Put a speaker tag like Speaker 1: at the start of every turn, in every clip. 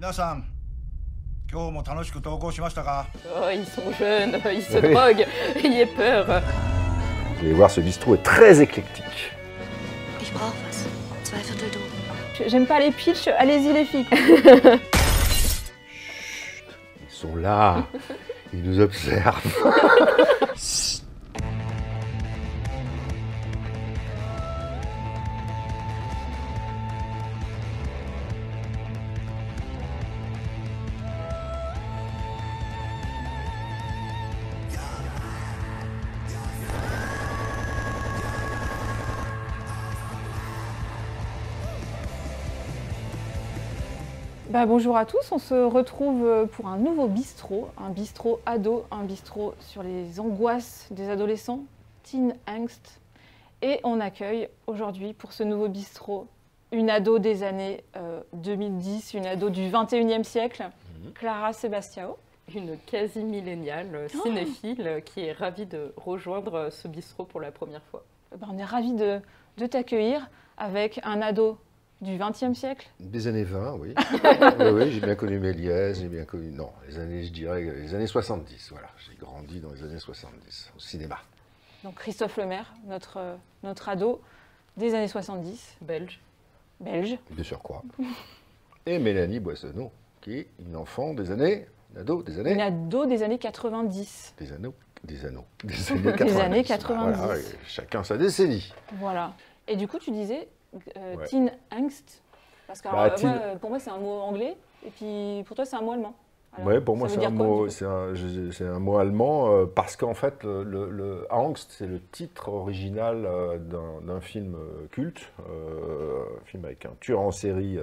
Speaker 1: 皆さん、今日も楽しく登校しましたか？
Speaker 2: Oh, ils sont jeunes, ils se droguent, ayez peur.
Speaker 3: Vous allez voir, ce bistrot est très éclectique.
Speaker 4: Ich brauche was. 2/4 Do.
Speaker 5: J'aime pas les pitchs, allez-y les filles.
Speaker 3: Ils sont là, ils nous observent.
Speaker 5: Bonjour à tous, on se retrouve pour un nouveau bistrot ado, un bistrot sur les angoisses des adolescents, teen angst. Et on accueille aujourd'hui pour ce nouveau bistrot une ado des années 2010, une ado du 21e siècle, Clara Sebastiao.
Speaker 2: Une quasi-milléniale cinéphile qui est ravie de rejoindre ce bistrot pour la première fois.
Speaker 5: On est ravis de t'accueillir avec un ado du 20e siècle.
Speaker 3: Des années 20, oui. Oui, j'ai bien connu Méliès, j'ai bien connu... Non, les années, je dirais, les années 70, voilà. J'ai grandi dans les années 70, au cinéma.
Speaker 5: Donc Christophe Lemaire, notre ado des années 70.
Speaker 2: Belge.
Speaker 5: Belge.
Speaker 3: De surcroît. Et Mélanie Boissonneau, qui est une enfant des années... Une ado des années...
Speaker 5: Une ado des années 90.
Speaker 3: Des années 90.
Speaker 5: Des années 90.
Speaker 3: Voilà, chacun sa décennie.
Speaker 5: Voilà. Et du coup, tu disais
Speaker 3: Ouais.
Speaker 5: teen angst, parce que pour moi c'est un mot anglais, et puis pour toi c'est un mot allemand.
Speaker 3: Oui, pour moi
Speaker 5: ça veut
Speaker 3: c'est un,
Speaker 5: dire quoi,
Speaker 3: mot,
Speaker 5: du coup
Speaker 3: c'est un mot allemand parce qu'en fait le Angst c'est le titre original d'un film culte, un film avec un tueur en série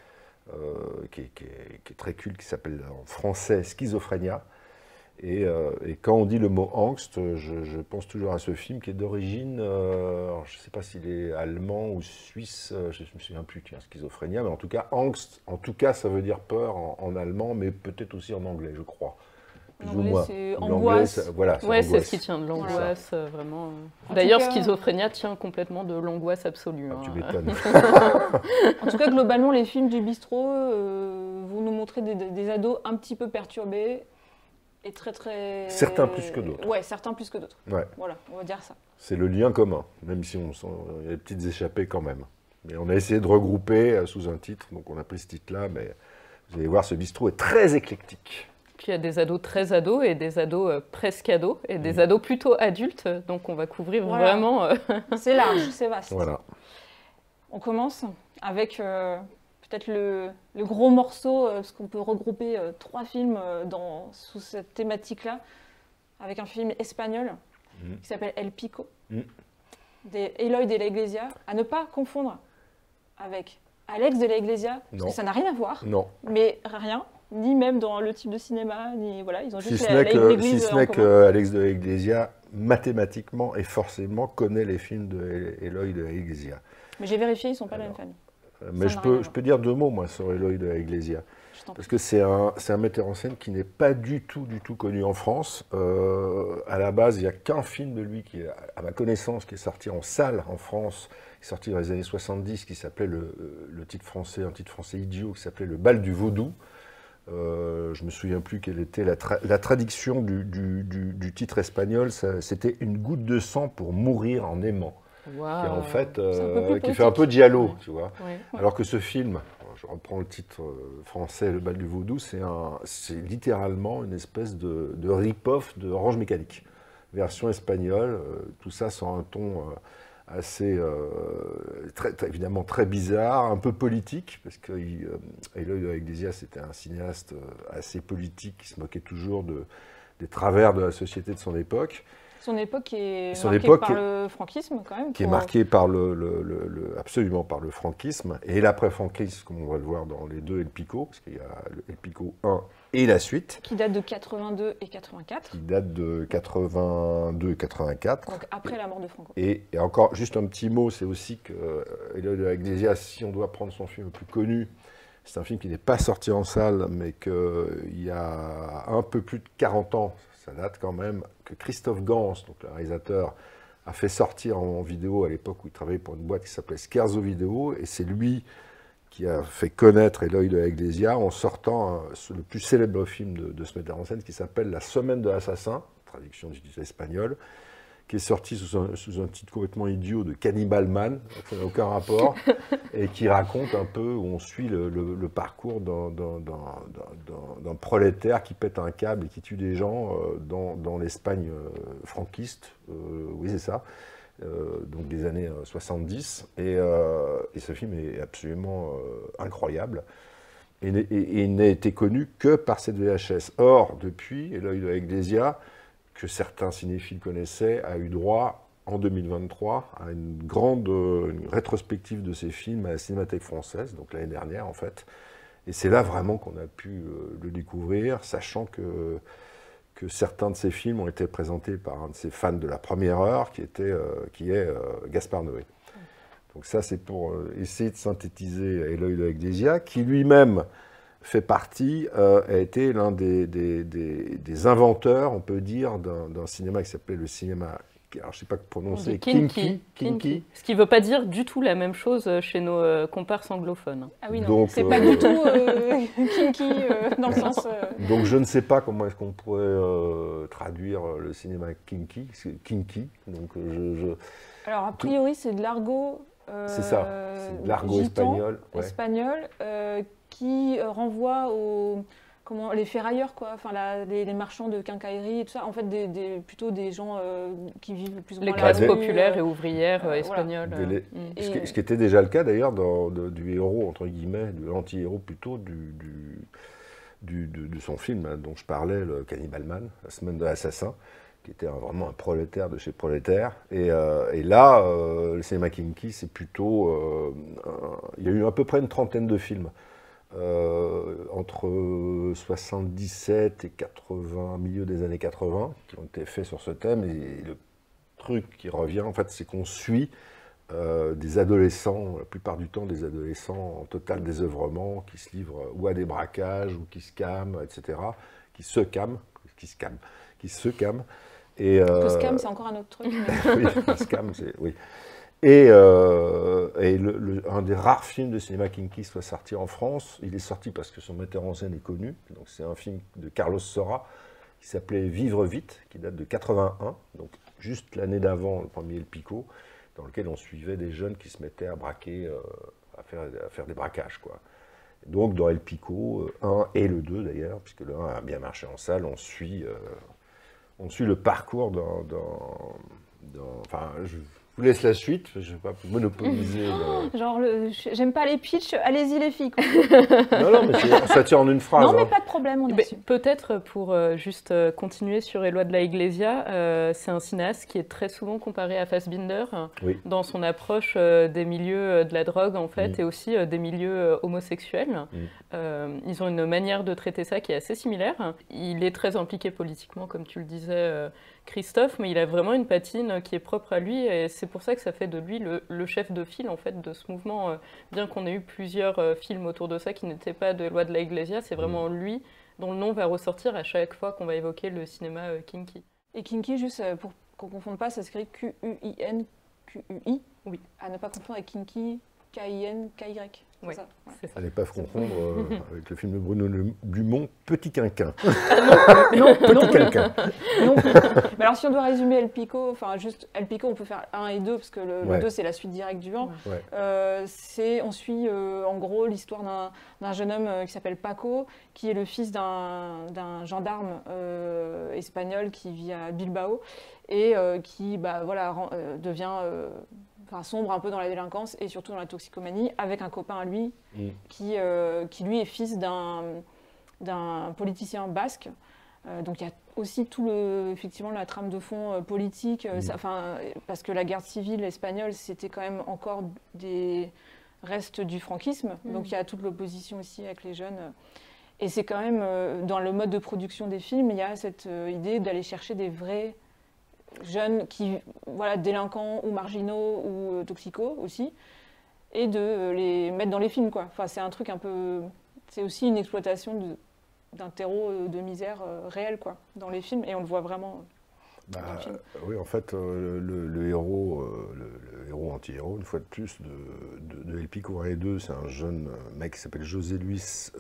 Speaker 3: qui est très culte, qui s'appelle en français Schizophrénia. Et quand on dit le mot Angst, je pense toujours à ce film qui est d'origine, je ne sais pas s'il est allemand ou suisse, je ne me souviens plus, Schizophrénia, mais en tout cas Angst, en tout cas ça veut dire peur en allemand, mais peut-être aussi en anglais, je crois. Plus ou moins.
Speaker 5: C'est angoisse.
Speaker 3: Voilà,
Speaker 2: Ouais, c'est
Speaker 3: angoisse.
Speaker 2: ce qui tient de l'angoisse, vraiment.
Speaker 5: En
Speaker 2: D'ailleurs,
Speaker 5: tout cas,
Speaker 2: Schizophrénia tient complètement de l'angoisse absolue.
Speaker 3: Ah, tu
Speaker 2: hein.
Speaker 3: m'étonnes.
Speaker 5: En tout cas, globalement, les films du bistrot vont nous montrer des ados un petit peu perturbés. Et très...
Speaker 3: Certains plus que d'autres.
Speaker 5: Ouais, certains plus que d'autres.
Speaker 3: Ouais.
Speaker 5: Voilà, on va dire ça.
Speaker 3: C'est le lien commun, même si il y a des petites échappées quand même. Mais on a essayé de regrouper sous un titre, donc on a pris ce titre-là, mais vous allez voir, ce bistrot est très éclectique.
Speaker 2: Puis il y a des ados très ados et des ados presque ados et des ados plutôt adultes, donc on va couvrir
Speaker 5: Voilà.
Speaker 2: vraiment...
Speaker 5: C'est large, c'est vaste.
Speaker 3: Voilà.
Speaker 5: On commence avec peut-être le gros morceau, parce qu'on peut regrouper 3 films sous cette thématique-là, avec un film espagnol qui s'appelle El Pico, d'Eloy de la Iglesia, à ne pas confondre avec Alex de la Iglesia, parce
Speaker 3: Non.
Speaker 5: que ça n'a rien à voir,
Speaker 3: Non.
Speaker 5: mais rien, ni même dans le type de cinéma, ni voilà, ils ont
Speaker 3: Si
Speaker 5: juste
Speaker 3: ce n'est
Speaker 5: l'église en commun.
Speaker 3: que Alex de la Iglesia, mathématiquement et forcément, connaît les films d'Eloy de la Iglesia.
Speaker 5: Mais j'ai vérifié, ils ne sont pas de la même famille.
Speaker 3: Mais
Speaker 5: Ça n'a rien à
Speaker 3: je
Speaker 5: voir.
Speaker 3: peux dire 2 mots, moi, sur Eloy de la Iglesia.
Speaker 5: Je t'en prie.
Speaker 3: Parce que c'est un metteur en scène qui n'est pas du tout connu en France. À la base, il n'y a qu'un film de lui qui, à ma connaissance, qui est sorti en salle en France, qui est sorti dans les années 70, qui s'appelait un titre français idiot, qui s'appelait Le Bal du Vaudou. Je me souviens plus quelle était la traduction du titre espagnol. C'était Une goutte de sang pour mourir en aimant.
Speaker 2: Wow.
Speaker 3: Qui en fait,
Speaker 5: C'est un peu plus
Speaker 3: qui fait un peu
Speaker 5: poétique.
Speaker 3: giallo, tu vois.
Speaker 2: Ouais.
Speaker 3: Alors que ce film, je reprends le titre français, Le Bal du Vaudou, c'est littéralement une espèce de rip-off de Orange Mécanique. Version espagnole, tout ça sans un ton assez, évidemment très bizarre, un peu politique, parce que Eloy de la Iglesia, c'était un cinéaste assez politique, qui se moquait toujours des travers de la société de son époque.
Speaker 5: Son époque qui est
Speaker 3: Son
Speaker 5: marquée
Speaker 3: époque
Speaker 5: par
Speaker 3: qui-
Speaker 5: le franquisme, quand même.
Speaker 3: Qui est marqué par absolument par le franquisme et l'après-franquisme, comme on va le voir dans les deux El Pico, parce qu'il y a le El Pico 1 et la suite,
Speaker 5: Qui date de 82 et 84,
Speaker 3: qui date de 82 et 84.
Speaker 5: donc après la mort de Franco.
Speaker 3: Et encore, juste un petit mot, c'est aussi que Eloy de la Iglesia, si on doit prendre son film le plus connu, c'est un film qui n'est pas sorti en salle, mais qu'il y a un peu plus de 40 ans, ça date quand même, que Christophe Gans, donc le réalisateur, a fait sortir en vidéo à l'époque où il travaillait pour une boîte qui s'appelait Scherzo Video, et c'est lui qui a fait connaître Eloy de la Iglesia en sortant le plus célèbre film de ce metteur en scène qui s'appelle La Semaine de l'assassin, traduction du titre espagnol, qui est sorti sous un titre complètement idiot de Cannibal Man, ça n'a aucun rapport, et qui raconte un peu, où on suit le parcours d'un prolétaire qui pète un câble et qui tue des gens dans l'Espagne franquiste, oui c'est ça, donc des années 70, et ce film est absolument incroyable, et il n'a été connu que par cette VHS. Or, depuis, Eloy de la Iglesia, que certains cinéphiles connaissaient, a eu droit, en 2023, à une rétrospective de ses films à la Cinémathèque française, donc l'année dernière en fait. Et c'est là vraiment qu'on a pu le découvrir, sachant que certains de ses films ont été présentés par un de ses fans de la première heure, qui est Gaspard Noé. Donc ça, c'est pour essayer de synthétiser Eloy de la Iglesia, qui lui-même fait partie, a été l'un des inventeurs, on peut dire, d'un cinéma qui s'appelait le cinéma, alors je ne sais pas prononcer, kinky.
Speaker 2: Ce qui ne veut pas dire du tout la même chose chez nos comparses anglophones.
Speaker 5: Ah oui, non, c'est pas du tout kinky dans le sens...
Speaker 3: Donc je ne sais pas comment est-ce qu'on pourrait traduire le cinéma kinky. Donc
Speaker 5: Alors a priori c'est de l'argot...
Speaker 3: c'est ça, c'est de l'argot espagnol. Ouais.
Speaker 5: Espagnol qui renvoie aux les ferrailleurs, quoi. Enfin, les marchands de quincaillerie et tout ça. En fait, plutôt des gens qui vivent plus ou moins
Speaker 2: les classes populaires et ouvrières espagnoles.
Speaker 3: Voilà. Ce qui était déjà le cas d'ailleurs du héros, entre guillemets, de l'anti-héros plutôt, de son film hein, dont je parlais, le Cannibal Man, La Semaine de l'assassin, qui était vraiment un prolétaire de chez prolétaire. Et là, le cinéma kinky, c'est plutôt... il y a eu à peu près une trentaine de films. Entre 77 et 80, milieu des années 80, qui ont été faits sur ce thème. Et le truc qui revient, en fait, c'est qu'on suit des adolescents, la plupart du temps des adolescents en total désœuvrement, qui se livrent ou à des braquages, ou qui se cament, etc., qui se cament. Et,
Speaker 5: scam, c'est encore un autre truc.
Speaker 3: Oui, scam, c'est... Oui. Et un des rares films de cinéma kinky soit sorti en France, il est sorti parce que son metteur en scène est connu, donc c'est un film de Carlos Saura qui s'appelait Vivre vite, qui date de 81, donc juste l'année d'avant, le premier El Pico, dans lequel on suivait des jeunes qui se mettaient à braquer, à faire des braquages, quoi. Donc dans El Pico, 1 et le 2 d'ailleurs, puisque le 1 a bien marché en salle, on suit le parcours enfin, je vous laisse la suite, je ne vais pas monopoliser.
Speaker 5: Genre, j'aime pas les pitchs, allez-y les filles. Quoi.
Speaker 3: Non, mais ça tient en une phrase.
Speaker 5: Non, mais pas de problème, on assume.
Speaker 2: Peut-être pour juste continuer sur Eloy de la Iglesia, c'est un cinéaste qui est très souvent comparé à Fassbinder dans son approche des milieux de la drogue en fait et aussi des milieux homosexuels. Ils ont une manière de traiter ça qui est assez similaire. Il est très impliqué politiquement, comme tu le disais, Christophe, mais il a vraiment une patine qui est propre à lui et c'est pour ça que ça fait de lui le chef de file en fait de ce mouvement. Bien qu'on ait eu plusieurs films autour de ça qui n'étaient pas de Eloy de la Iglesia, c'est vraiment lui dont le nom va ressortir à chaque fois qu'on va évoquer le cinéma kinky.
Speaker 5: Et kinky, juste pour qu'on ne confonde pas, ça s'écrit Q-U-I-N-Q-U-I.
Speaker 2: Oui.
Speaker 5: À ne pas confondre avec kinky, K-I-N-K-Y.
Speaker 2: Oui,
Speaker 5: c'est ça.
Speaker 3: À ne pas confondre avec le film de Bruno Dumont, Petit Quinquin.
Speaker 5: Non,
Speaker 3: Petit Quinquin.
Speaker 5: Non. Mais alors si on doit résumer El Pico, enfin juste El Pico, on peut faire 1 et 2 parce que le 2 c'est la suite directe du 1. On suit en gros l'histoire d'un jeune homme qui s'appelle Paco, qui est le fils d'un gendarme espagnol qui vit à Bilbao et qui devient sombre un peu dans la délinquance et surtout dans la toxicomanie, avec un copain à lui qui lui est fils d'un politicien basque. Donc il y a aussi effectivement la trame de fond politique, parce que la guerre civile espagnole, c'était quand même encore des restes du franquisme. Donc il y a toute l'opposition aussi avec les jeunes. Et c'est quand même, dans le mode de production des films, il y a cette idée d'aller chercher des vrais jeunes délinquants ou marginaux ou toxicos aussi, et de les mettre dans les films, quoi. Enfin, c'est un truc un peu... C'est aussi une exploitation d'un terreau de misère réel, quoi, dans les films, et on le voit vraiment. dans le film.
Speaker 3: Oui, en fait, le héros anti-héros, une fois de plus, de El Pico 1 et 2, c'est un jeune mec qui s'appelle José Luis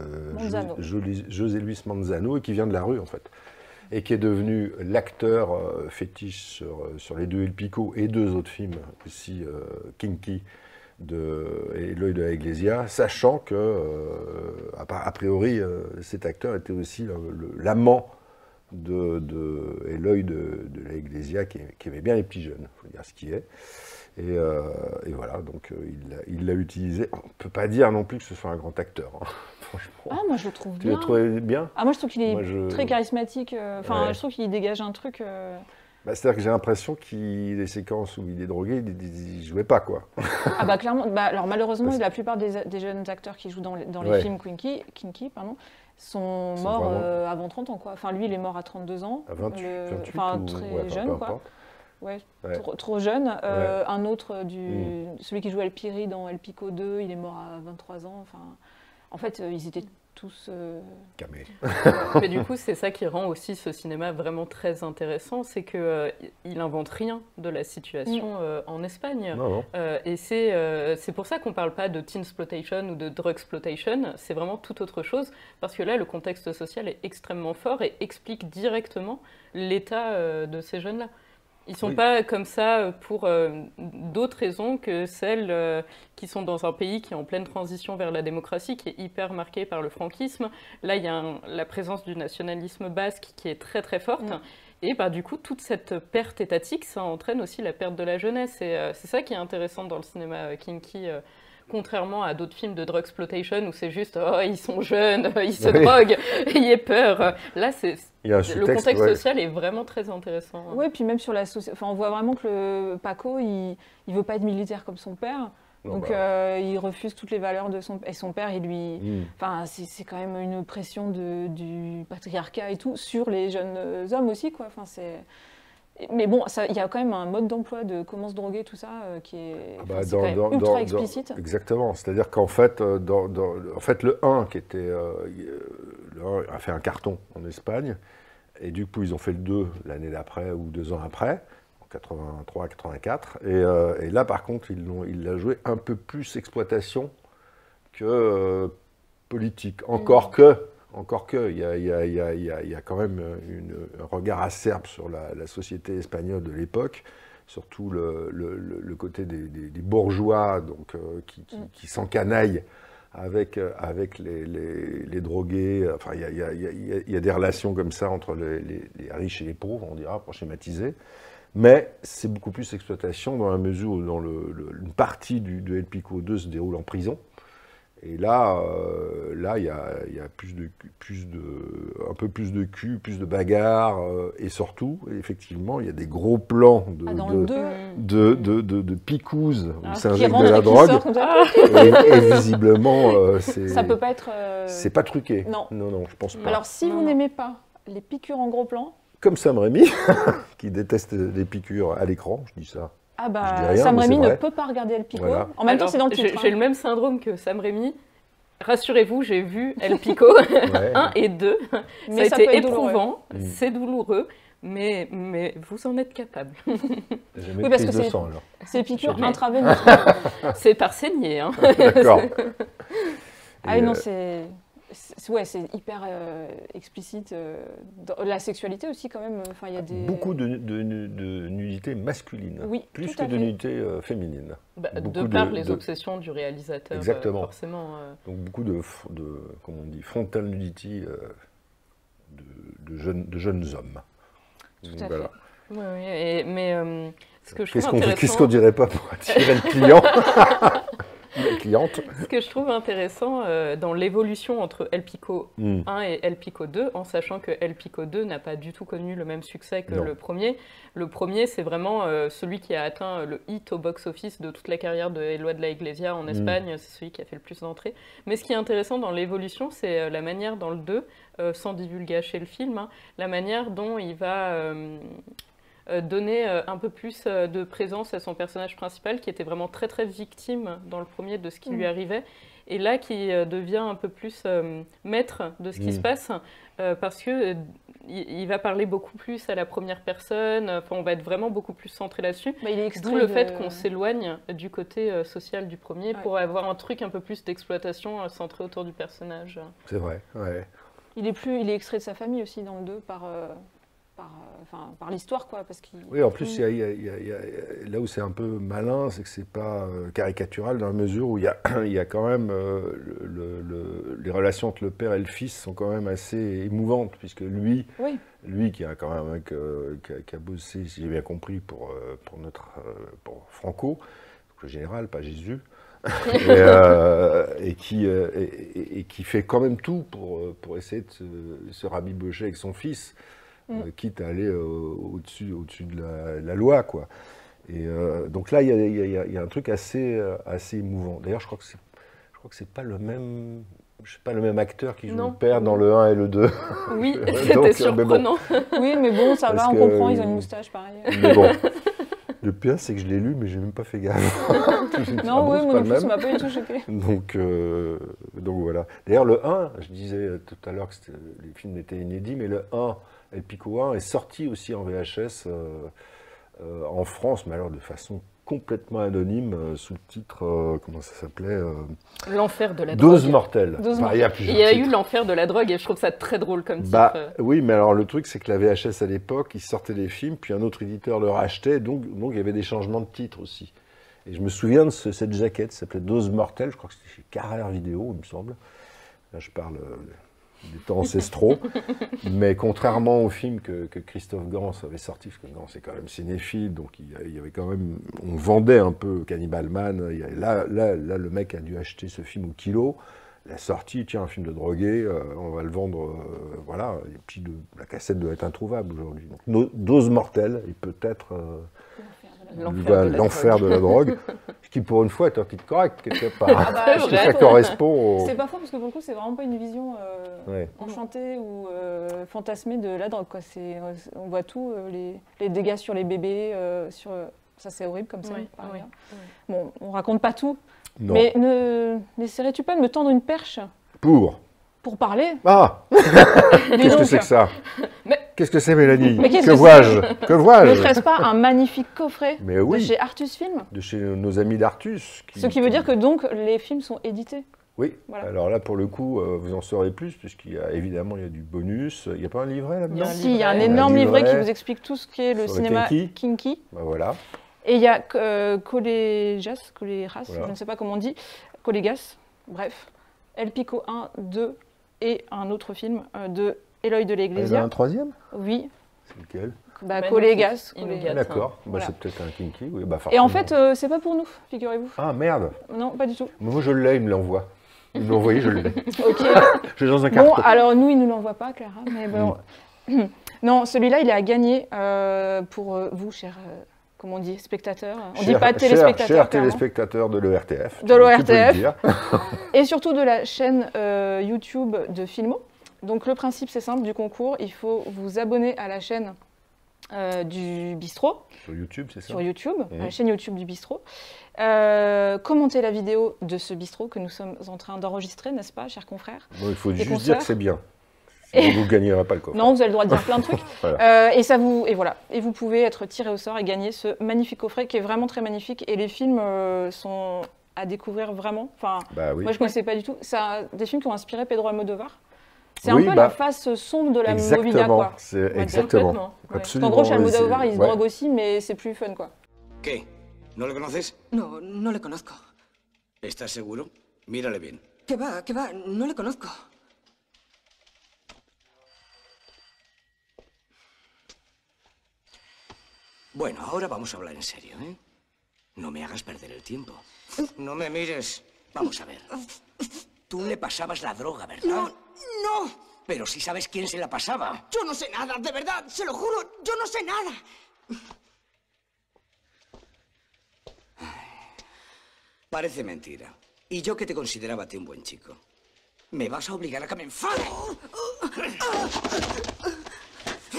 Speaker 3: Manzano, et qui vient de la rue, en fait, et qui est devenu l'acteur fétiche sur les deux El Pico et deux autres films aussi, Kinky, et L'œil de la Iglesia, sachant que, a priori, cet acteur était aussi l'amant et l'œil de la Iglesia qui aimait bien les petits jeunes, il faut dire ce qui est. Et voilà, donc il l'a utilisé. On ne peut pas dire non plus que ce soit un grand acteur, hein, franchement.
Speaker 5: Ah, moi je le trouve
Speaker 3: Tu
Speaker 5: bien.
Speaker 3: l'as trouvé bien?
Speaker 5: Ah, moi je trouve qu'il est très charismatique. Enfin, je trouve qu'il dégage un truc.
Speaker 3: C'est-à-dire que j'ai l'impression les séquences où il est drogué, il ne jouait pas, quoi.
Speaker 5: Ah bah clairement, alors malheureusement, la plupart des jeunes acteurs qui jouent dans les films Kinky, sont morts avant 30 ans, quoi. Enfin, lui, il est mort à 32 ans.
Speaker 3: À 28,
Speaker 5: enfin, très jeune, quoi. Ouais, trop jeune. Un autre, celui qui joue El Piri dans El Pico 2, il est mort à 23 ans. Enfin, en fait, ils étaient tous...
Speaker 3: Camés.
Speaker 2: Mais du coup, c'est ça qui rend aussi ce cinéma vraiment très intéressant, c'est qu'il n'invente rien de la situation en Espagne.
Speaker 3: Non.
Speaker 2: Et c'est pour ça qu'on ne parle pas de teensploitation ou de drugsploitation, c'est vraiment tout autre chose, parce que là, le contexte social est extrêmement fort et explique directement l'état de ces jeunes-là. Ils ne sont pas comme ça pour d'autres raisons que celles qui sont dans un pays qui est en pleine transition vers la démocratie, qui est hyper marqué par le franquisme. Là, il y a la présence du nationalisme basque qui est très très forte. Et du coup, toute cette perte étatique, ça entraîne aussi la perte de la jeunesse. Et c'est ça qui est intéressant dans le cinéma kinky. Contrairement à d'autres films de drugsploitation où c'est juste « oh, ils sont jeunes, ils se droguent, ayez peur ». Là, le contexte social est vraiment très intéressant.
Speaker 5: Oui, puis même sur la société, on voit vraiment que le Paco, il veut pas être militaire comme son père. Donc il refuse toutes les valeurs de son père. Et son père, il lui... Enfin, c'est quand même une pression du patriarcat et tout sur les jeunes hommes aussi, quoi. Enfin, c'est... Mais bon, il y a quand même un mode d'emploi de comment se droguer, tout ça, qui est, quand même ultra explicite.
Speaker 3: Exactement. C'est-à-dire qu'en fait, le 1, qui était, le 1 a fait un carton en Espagne, et du coup, ils ont fait le 2 l'année d'après ou 2 ans après, en 83-84. Et là, par contre, il l'a joué un peu plus exploitation que politique. Encore que, il y a quand même un regard acerbe sur la société espagnole de l'époque, surtout le côté des bourgeois donc, qui s'encanaillent avec les drogués. Enfin, il y a des relations comme ça entre les riches et les pauvres, on dira, pour schématiser. Mais c'est beaucoup plus exploitation dans la mesure où une partie de El Pico 2 se déroule en prison. Et là, il y a un peu plus de cul, plus de bagarres, et surtout, effectivement, il y a des gros plans de picouse où s'injecte de la drogue. Et visiblement,
Speaker 5: ça peut pas être.
Speaker 3: C'est pas truqué.
Speaker 5: Non,
Speaker 3: je pense pas.
Speaker 5: Alors, si vous n'aimez pas les piqûres en gros plan,
Speaker 3: comme Sam Raimi, qui déteste les piqûres à l'écran, je dis ça.
Speaker 5: Ah bah, Sam Raimi ne peut pas regarder El Pico. Voilà. En même temps, c'est dans le titre.
Speaker 2: J'ai le même syndrome que Sam Raimi. Rassurez-vous, j'ai vu El Pico 1 et 2.
Speaker 5: Mais
Speaker 2: ça a été éprouvant, c'est douloureux, mais vous en êtes capable.
Speaker 3: Oui, parce que
Speaker 5: c'est piqûres intraveineuses.
Speaker 2: C'est par saignée. Hein.
Speaker 3: D'accord.
Speaker 5: Ah oui, non, c'est hyper explicite. La sexualité aussi, quand même. Il y a
Speaker 3: beaucoup de nudité masculine, plus que de nudité féminine.
Speaker 2: De par les obsessions du réalisateur.
Speaker 3: Exactement.
Speaker 2: Forcément.
Speaker 3: Donc beaucoup de comment on dit, frontal nudity de jeunes hommes.
Speaker 5: Tout à fait.
Speaker 2: Oui, mais ce que je trouve intéressant...
Speaker 3: Qu'est-ce qu'on dirait pas pour attirer le client la cliente.
Speaker 2: Ce que je trouve intéressant dans l'évolution entre El Pico 1 et El Pico 2, en sachant que El Pico 2 n'a pas du tout connu le même succès que le premier. Le premier, c'est vraiment celui qui a atteint le hit au box-office de toute la carrière de Eloi de la Iglesia en Espagne. C'est celui qui a fait le plus d'entrées. Mais ce qui est intéressant dans l'évolution, c'est la manière dans le 2, sans divulgacher le film, la manière dont il va... donner un peu plus de présence à son personnage principal qui était vraiment très très victime dans le premier de ce qui lui arrivait et là qui devient un peu plus maître de ce qui se passe, parce que il va parler beaucoup plus à la première personne, enfin, on va être vraiment beaucoup plus centré là-dessus, d'où le fait qu'on s'éloigne du côté social du premier pour avoir un truc un peu plus d'exploitation centré autour du personnage.
Speaker 3: C'est vrai, ouais.
Speaker 5: Il est extrait de sa famille aussi dans le 2 par l'histoire, quoi, parce qu'il...
Speaker 3: Oui, en plus, là où c'est un peu malin, c'est que c'est pas caricatural dans la mesure où il y a quand même les relations entre le père et le fils sont quand même assez émouvantes, puisque lui qui a quand même qui a bossé, si j'ai bien compris, pour Franco, le général, pas Jésus, et qui fait quand même tout pour essayer de se rabibocher avec son fils. Quitte à aller au-dessus de la loi, quoi. Et donc là, il y a un truc assez émouvant. D'ailleurs, je crois que c'est pas le même... Je sais pas, le même acteur qui joue le père dans le 1 et le 2.
Speaker 2: Oui, c'était surprenant.
Speaker 5: Oui, mais bon, ça va, on comprend, ils ont une moustache, pareil.
Speaker 3: Mais bon, le pire, c'est que je l'ai lu, mais j'ai même pas fait gaffe.
Speaker 5: Non, oui, moi non plus, ça m'a pas du tout choqué.
Speaker 3: Donc voilà. D'ailleurs, le 1, je disais tout à l'heure que les films étaient inédits, mais le 1, El Pico 1, est sorti aussi en VHS en France, mais alors de façon complètement anonyme, sous le titre, comment ça s'appelait
Speaker 2: L'enfer de la drogue.
Speaker 3: Dose mortelle.
Speaker 2: Enfin, il y a eu l'enfer de la drogue et je trouve ça très drôle comme titre.
Speaker 3: Oui, mais alors le truc, c'est que la VHS à l'époque, ils sortaient des films, puis un autre éditeur le rachetait, donc il y avait des changements de titre aussi. Et je me souviens de cette jaquette, ça s'appelait Dose mortelle, je crois que c'était chez Carrère Vidéo, il me semble. Là, je parle des temps ancestraux, mais contrairement au film que Christophe Gans avait sorti, parce que Gans est quand même cinéphile, donc il y avait quand même, on vendait un peu Cannibal Man. Là, le mec a dû acheter ce film au kilo, la sortie, tiens, un film de drogué, on va le vendre, voilà, et puis la cassette doit être introuvable aujourd'hui. Donc Dose mortelle, et peut-être l'enfer de la drogue, ce qui pour une fois est un titre correct quelque part. Parce que ça correspond au...
Speaker 5: C'est pas faux parce que pour le coup c'est vraiment pas une vision enchantée ou fantasmée de la drogue, quoi. On voit tout, les dégâts sur les bébés, ça c'est horrible comme ça. Bon, on raconte pas tout, mais n'essaierais-tu pas de me tendre une perche pour parler?
Speaker 3: Ah, qu'est-ce que c'est que ça? Qu'est-ce que c'est, Mélanie? Que vois-je?
Speaker 5: Ne serait-ce pas un magnifique coffret de chez Artus Film?
Speaker 3: De chez nos amis d'Artus.
Speaker 5: Ce qui veut dire que donc les films sont édités.
Speaker 3: Oui, voilà. Alors là pour le coup, vous en saurez plus, puisqu'il y a évidemment du bonus. Il n'y a pas un livret là-dedans?
Speaker 5: Si, il y a un énorme livret qui vous explique tout ce qui est le cinéma kinky.
Speaker 3: Bah, voilà.
Speaker 5: Et il y a Colégas, je ne sais pas comment on dit, Colégas, bref, El Pico 1, 2 et un autre film de Eloy de la Iglesia.
Speaker 3: Il y en a un troisième?
Speaker 5: Oui.
Speaker 3: C'est lequel?
Speaker 5: Colégas.
Speaker 3: D'accord, voilà. C'est peut-être un kinky. Oui,
Speaker 5: et en fait, c'est pas pour nous, figurez-vous.
Speaker 3: Ah merde.
Speaker 5: Non, pas du tout.
Speaker 3: Moi je l'ai, il me l'envoie. Il me l'a envoyé, je l'ai.
Speaker 5: Ok.
Speaker 3: Je l'ai dans un carton.
Speaker 5: Bon, alors nous, il ne nous l'envoie pas, Clara, mais bon. Non, celui-là, il est à gagner pour vous, chers, comment on dit, spectateurs. On ne dit pas téléspectateurs.
Speaker 3: Chers téléspectateurs de l'ORTF.
Speaker 5: De l'ORTF. Et surtout de la chaîne YouTube de Filmo. Donc le principe, c'est simple, du concours, il faut vous abonner à la chaîne du Bistrot.
Speaker 3: Sur YouTube, c'est ça?
Speaker 5: Sur YouTube, à la chaîne YouTube du Bistrot. Commenter la vidéo de ce bistrot que nous sommes en train d'enregistrer, n'est-ce pas, chers confrères?
Speaker 3: Bon, il faut juste dire que c'est bien. Sinon, vous ne gagnerez pas le coffre.
Speaker 5: Non, vous avez le droit de dire plein de trucs. Voilà. Et voilà. Et vous pouvez être tiré au sort et gagner ce magnifique coffret qui est vraiment très magnifique. Et les films sont à découvrir vraiment. Enfin, moi, je ne connaissais pas du tout. C'est des films qui ont inspiré Pedro Almodovar. C'est un peu la face sombre de la movida, quoi.
Speaker 3: Exactement.
Speaker 5: Absolument. En gros, chez Almodovar, il se drogue aussi, mais c'est plus fun, quoi.
Speaker 6: ¿Qué? ¿No le conoces?
Speaker 7: No, no le conozco.
Speaker 6: ¿Estás seguro? Mírale bien.
Speaker 7: Que va, no le conozco.
Speaker 6: Bueno, ahora vamos a hablar en serio, ¿eh? No me hagas perder el tiempo. No me mires. Vamos a ver. Tú le pasabas la droga, ¿verdad?
Speaker 7: No.
Speaker 6: Pero sí sabes quién se la pasaba.
Speaker 7: Yo no sé nada, de verdad, se lo juro, yo no sé nada.
Speaker 6: Parece mentira. Y yo que te consideraba a ti un buen chico. Me vas a obligar a que me enfade.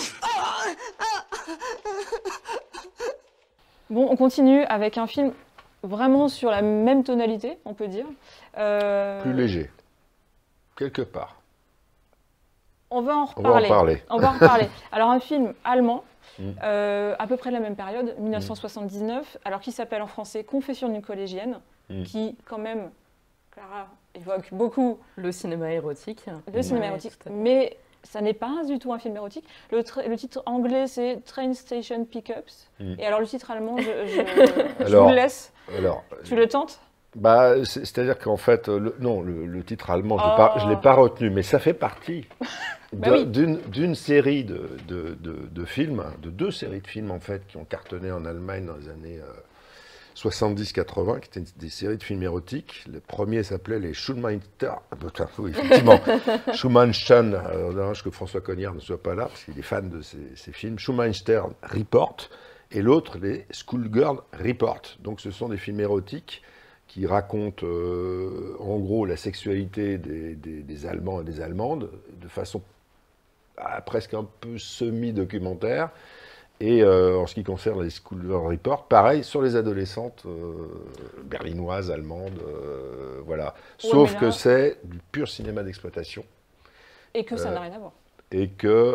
Speaker 5: Bon, on continue avec un film vraiment sur la même tonalité, on peut dire.
Speaker 3: Plus léger, quelque part.
Speaker 5: On va en
Speaker 3: On va en
Speaker 5: reparler.
Speaker 3: parler.
Speaker 5: On va en reparler. Alors, un film allemand, à peu près de la même période, 1979, alors qui s'appelle en français Confession d'une collégienne, qui, quand même, Clara, évoque beaucoup
Speaker 2: le cinéma érotique.
Speaker 5: le cinéma érotique, mais ça n'est pas du tout un film érotique. Le titre anglais, c'est Train Station Pickups. Et alors, le titre allemand, je vous le laisse.
Speaker 3: Alors,
Speaker 5: tu le tentes?
Speaker 3: Bah, c'est-à-dire qu'en fait, le titre allemand, je ne l'ai pas retenu, mais ça fait partie d'une série de films, de 2 séries de films, en fait, qui ont cartonné en Allemagne dans les années 70-80, qui étaient des séries de films érotiques. Le premier s'appelait les Schulmeister, oui, effectivement, Schumannstein, dommage que François Cognard ne soit pas là, parce qu'il est fan de ces films, Schumannstein Report, et l'autre, les Schoolgirl Report. Donc ce sont des films érotiques qui racontent en gros la sexualité des Allemands et des Allemandes de façon presque un peu semi-documentaire. Et en ce qui concerne les Schoolgirl Report, pareil sur les adolescentes berlinoises, allemandes, voilà. Sauf que c'est du pur cinéma d'exploitation.
Speaker 5: Et que ça n'a rien à voir.
Speaker 3: Et que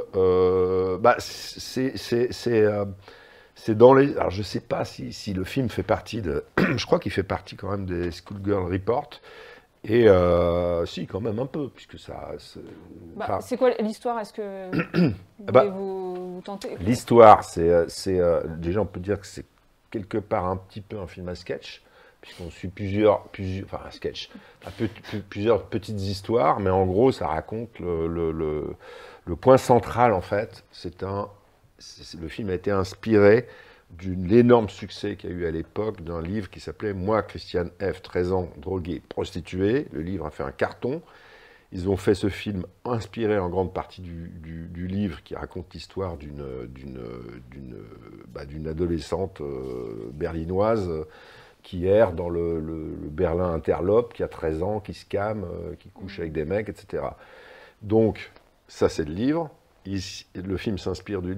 Speaker 3: c'est dans les... Alors je ne sais pas si le film fait partie de... Je crois qu'il fait partie quand même des Schoolgirl Report. Et si, quand même un peu, puisque ça...
Speaker 5: c'est quoi l'histoire? Est-ce que vous tentez?
Speaker 3: L'histoire, c'est déjà on peut dire que c'est quelque part un petit peu un film à sketch, puisqu'on suit plusieurs petites histoires, mais en gros ça raconte le point central en fait. Le film a été inspiré d'un énorme succès qu'il y a eu à l'époque d'un livre qui s'appelait « Moi, Christiane F., 13 ans, droguée, prostituée ». Le livre a fait un carton. Ils ont fait ce film inspiré en grande partie du livre qui raconte l'histoire d'une adolescente berlinoise qui erre dans le Berlin interlope, qui a 13 ans, qui se calme, qui couche avec des mecs, etc. Donc, ça c'est le livre. Le film s'inspire du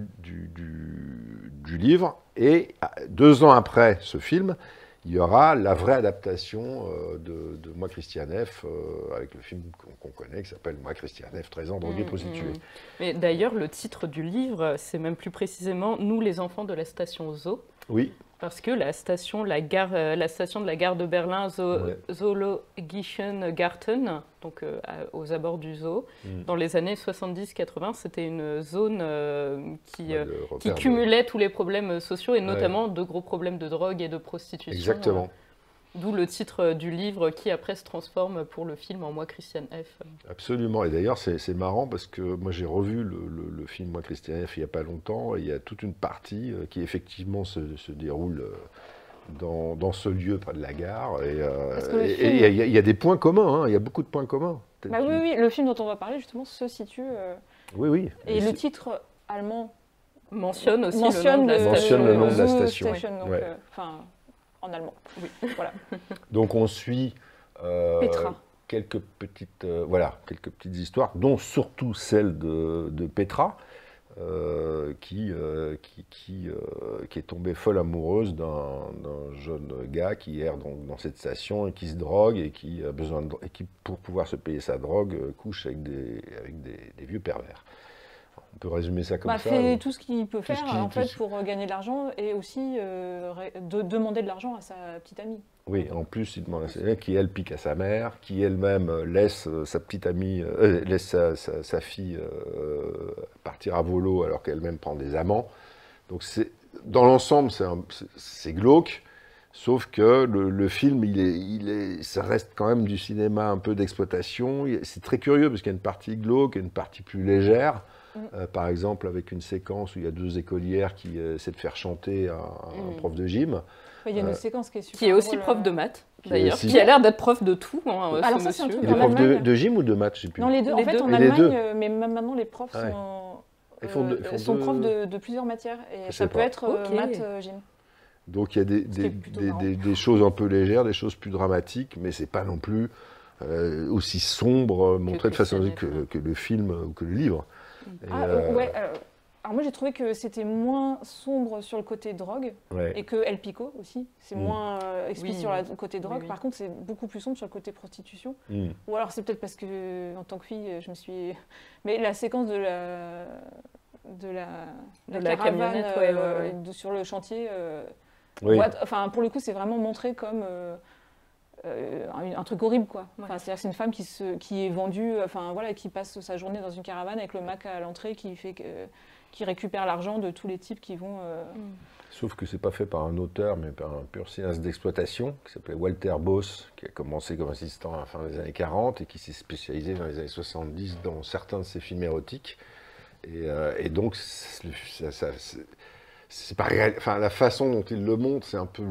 Speaker 3: livre, et 2 ans après ce film, il y aura la vraie adaptation de Moi, Christiane F., avec le film qu'on connaît, qui s'appelle Moi, Christiane F., 13 ans, droguée, prostituée.
Speaker 2: Mais d'ailleurs, le titre du livre, c'est même plus précisément « Nous, les enfants de la station Zoo ».
Speaker 3: Oui.
Speaker 2: Parce que la station de la gare de Berlin, Zoologischen Garten, donc aux abords du zoo, dans les années 70-80, c'était une zone qui cumulait tous les problèmes sociaux, et notamment de gros problèmes de drogue et de prostitution.
Speaker 3: Exactement.
Speaker 2: D'où le titre du livre qui après se transforme pour le film en Moi, Christiane F.
Speaker 3: Absolument, et d'ailleurs c'est marrant parce que moi j'ai revu le film Moi, Christiane F. il n'y a pas longtemps, et il y a toute une partie qui effectivement se déroule dans ce lieu près de la gare, et il y a des points communs, il y a beaucoup de points communs.
Speaker 5: Oui, le film dont on va parler justement se situe...
Speaker 3: Oui.
Speaker 5: Et le titre allemand
Speaker 2: mentionne aussi le
Speaker 3: nom de la station.
Speaker 5: Donc, en allemand. Oui, voilà.
Speaker 3: Donc on suit
Speaker 5: Petra.
Speaker 3: quelques petites histoires, dont surtout celle de Petra, qui est tombée folle amoureuse d'un jeune gars qui erre dans cette station et qui se drogue, et qui a besoin et qui, pour pouvoir se payer sa drogue, couche avec des vieux pervers. On peut résumer ça comme ça.
Speaker 5: Fait tout ce qu'il peut faire pour gagner de l'argent, et aussi demander de l'argent à sa petite amie.
Speaker 3: Oui, en plus, il demande à sa mère, qui elle pique à sa mère, qui elle-même laisse sa petite amie, laisse sa fille partir à volo alors qu'elle-même prend des amants. Donc dans l'ensemble, c'est glauque, sauf que le film, ça reste quand même du cinéma un peu d'exploitation. C'est très curieux parce qu'il y a une partie glauque et une partie plus légère. Par exemple, avec une séquence où il y a 2 écolières qui essaient de faire chanter un prof de gym.
Speaker 5: Il y a une séquence qui est super
Speaker 2: qui est aussi
Speaker 5: drôle,
Speaker 2: prof de maths, d'ailleurs, qui a l'air d'être prof de tout,
Speaker 5: alors ça, c'est un truc
Speaker 3: Il est prof de gym ou de maths, je sais plus.
Speaker 5: Non, les deux. En fait, en Allemagne, mais même maintenant, les profs sont profs de plusieurs matières. Et ça peut être maths, gym.
Speaker 3: Donc il y a des choses un peu légères, des choses plus dramatiques, mais c'est pas non plus aussi sombre, montré de façon que le film ou que le livre.
Speaker 5: Alors moi j'ai trouvé que c'était moins sombre sur le côté drogue et que El Pico aussi, c'est moins explicite sur le côté drogue. Par contre c'est beaucoup plus sombre sur le côté prostitution. Ou alors c'est peut-être parce que en tant que fille je me suis... Mais la séquence de la caravane sur le chantier, enfin pour le coup c'est vraiment montré comme... un truc horrible quoi. Enfin, c'est-à-dire c'est une femme qui est vendue, enfin voilà, qui passe sa journée dans une caravane avec le Mac à l'entrée, qui récupère l'argent de tous les types qui vont.
Speaker 3: Sauf que c'est pas fait par un auteur, mais par un pur cinéaste d'exploitation qui s'appelait Walter Boss, qui a commencé comme assistant à la fin des années 40 et qui s'est spécialisé dans les années 70 dans certains de ses films érotiques. Et donc c'est pas réel. Enfin, la façon dont il le montre, c'est un peu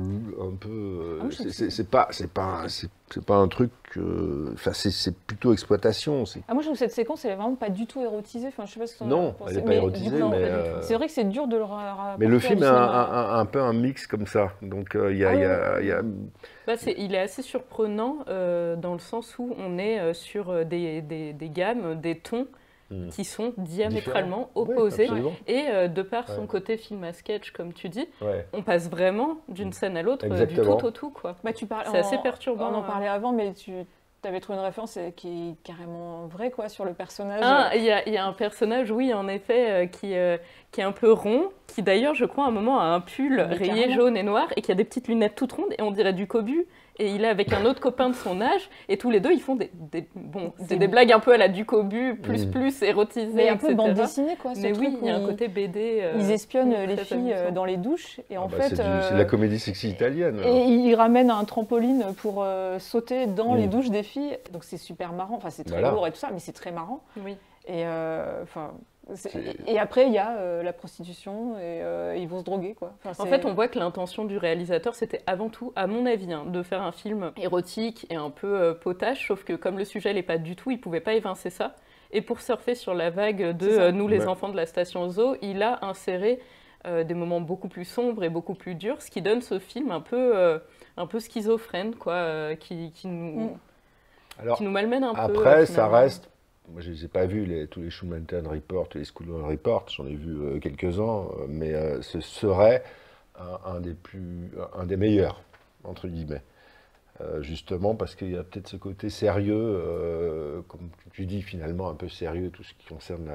Speaker 3: c'est pas un truc. Enfin, c'est plutôt exploitation.
Speaker 5: Moi, je trouve que cette séquence, elle est vraiment pas du tout érotisée. Enfin, je sais pas ce que
Speaker 3: non, elle n'est pas érotisée, mais
Speaker 5: c'est vrai que c'est dur de le
Speaker 3: mais le film a un peu un mix comme ça. Donc il y a.
Speaker 2: Il est assez surprenant dans le sens où on est sur des gammes, des tons qui sont diamétralement opposés. Et de par son côté film à sketch, comme tu dis, on passe vraiment d'une scène à l'autre, du tout au tout. C'est assez perturbant.
Speaker 5: On en parlait avant, mais tu avais trouvé une référence qui est carrément vraie sur le personnage.
Speaker 2: Il y a un personnage, oui, en effet, qui est un peu rond, qui d'ailleurs, je crois, à un moment a un pull rayé jaune et noir, et qui a des petites lunettes toutes rondes, et on dirait du cobu. Et il est avec un autre copain de son âge, et tous les deux, ils font des blagues un peu à la Ducobu, plus érotisées,
Speaker 5: mais un peu bande dessinée, quoi.
Speaker 2: Mais oui, il y a un côté BD.
Speaker 5: Ils espionnent les filles dans les douches, et en fait...
Speaker 3: C'est de la comédie sexy italienne.
Speaker 5: Et ils ramènent un trampoline pour sauter dans les douches des filles. Donc c'est super marrant, enfin c'est très lourd et tout ça, mais c'est très marrant.
Speaker 2: Oui.
Speaker 5: Et après, il y a la prostitution et ils vont se droguer, quoi.
Speaker 2: En fait, on voit que l'intention du réalisateur, c'était avant tout, à mon avis, de faire un film érotique et un peu potache, sauf que comme le sujet n'est pas du tout, il ne pouvait pas évincer ça. Et pour surfer sur la vague de nous, les enfants de la station Zoo, il a inséré des moments beaucoup plus sombres et beaucoup plus durs, ce qui donne ce film un peu schizophrène, quoi, qui nous malmène un peu.
Speaker 3: Après, ça reste... Moi, je ne les ai pas vus, tous les Schulmanton Report, les Schoolgirl Report, j'en ai vu quelques-uns, mais ce serait un des meilleurs, entre guillemets. Justement parce qu'il y a peut-être ce côté sérieux, comme tu dis, finalement un peu sérieux, tout ce qui concerne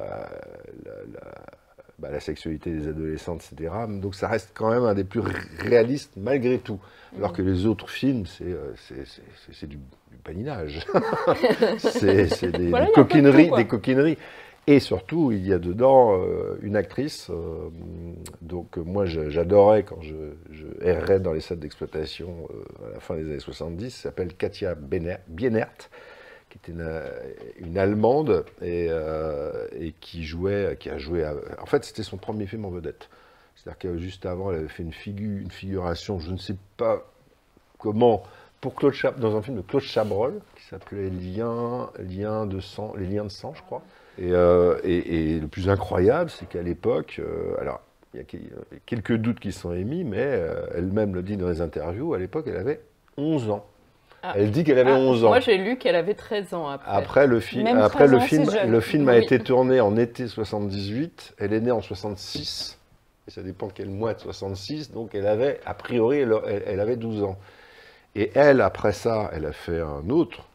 Speaker 3: la sexualité des adolescents, etc. Donc ça reste quand même un des plus réalistes, malgré tout. Alors que les autres films, c'est du paninage. c'est des coquineries. Et surtout, il y a dedans une actrice. Donc moi, j'adorais quand je errais dans les salles d'exploitation à la fin des années 70. Elle s'appelle Katia Bienert, qui était une Allemande et qui a joué. En fait, c'était son premier film en vedette. C'est-à-dire que juste avant, elle avait fait une figuration, je ne sais pas comment, pour dans un film de Claude Chabrol, qui s'appelait Les liens de sang, je crois. Et le plus incroyable, c'est qu'à l'époque, alors il y a quelques doutes qui sont émis, mais elle-même le dit dans les interviews, à l'époque, elle avait 11 ans. Elle dit qu'elle avait 11 ans.
Speaker 2: Moi, j'ai lu qu'elle avait 13 ans après.
Speaker 3: Après, le film a été tourné en été 78. Elle est née en 66. Et ça dépend quel mois de 66. Donc, elle avait, a priori, elle avait 12 ans. Et elle, après ça, elle a fait un autre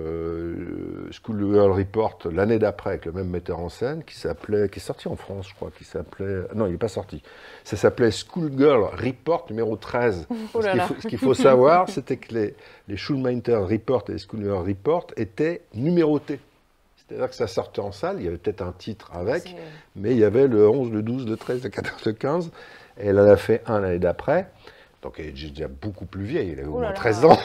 Speaker 3: Schoolgirl Report l'année d'après avec le même metteur en scène qui est sorti en France, je crois, non, il n'est pas sorti. Ça s'appelait Schoolgirl Report numéro 13. Ce qu'il faut savoir, c'était que les Schulmaiter Report et les Schoolgirl Report étaient numérotés. C'est-à-dire que ça sortait en salle, il y avait peut-être un titre avec, mais il y avait le 11, le 12, le 13, le 14, le 15. Et elle en a fait un l'année d'après. Donc elle est déjà beaucoup plus vieille, elle avait au moins 13 ans.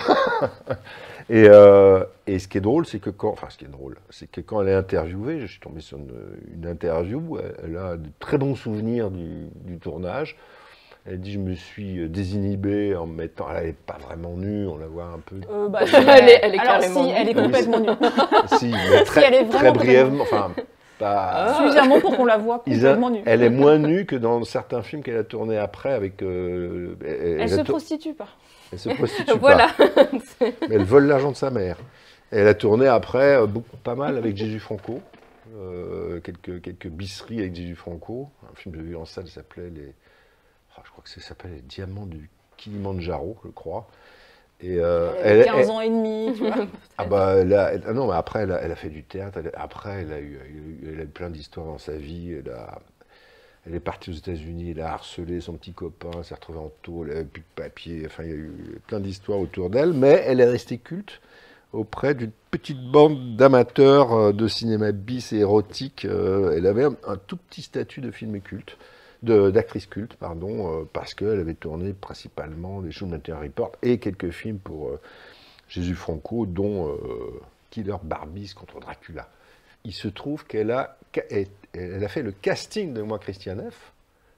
Speaker 3: Et ce qui est drôle, c'est que quand elle est interviewée, je suis tombé sur une interview, elle a de très bons souvenirs du tournage. Elle dit, je me suis désinhibée en me mettant... Elle n'est pas vraiment nue, on la voit un peu...
Speaker 2: elle est carrément nue.
Speaker 5: Elle est complètement nue.
Speaker 3: Si, mais très brièvement, enfin...
Speaker 5: Suffisamment pour qu'on la voit complètement nue.
Speaker 3: Elle est moins nue que dans certains films qu'elle a tournés après avec...
Speaker 5: Elle se prostitue pas.
Speaker 3: Elle se prostitue pas. Mais elle vole l'argent de sa mère. Et elle a tourné après pas mal avec Jésus Franco. quelques bisseries avec Jésus Franco. Un film que j'ai vu en salle s'appelait je crois que ça s'appelle Les Diamants du Kilimandjaro, je crois. Et
Speaker 5: elle a 15 ans et demi, tu vois.
Speaker 3: Ah bah, non, mais après, elle a fait du théâtre. Après, elle a eu plein d'histoires dans sa vie. Elle est partie aux États-Unis, elle a harcelé son petit copain, elle s'est retrouvée en tôle, elle n'avait plus de papier. Enfin, il y a eu plein d'histoires autour d'elle, mais elle est restée culte auprès d'une petite bande d'amateurs de cinéma bis et érotique. Elle avait un tout petit statut de film culte. D'actrice culte, pardon, parce qu'elle avait tourné principalement des Shoemaker Report et quelques films pour Jésus Franco, dont Killer Barbie contre Dracula. Il se trouve qu'elle a fait le casting de Moi Christian F.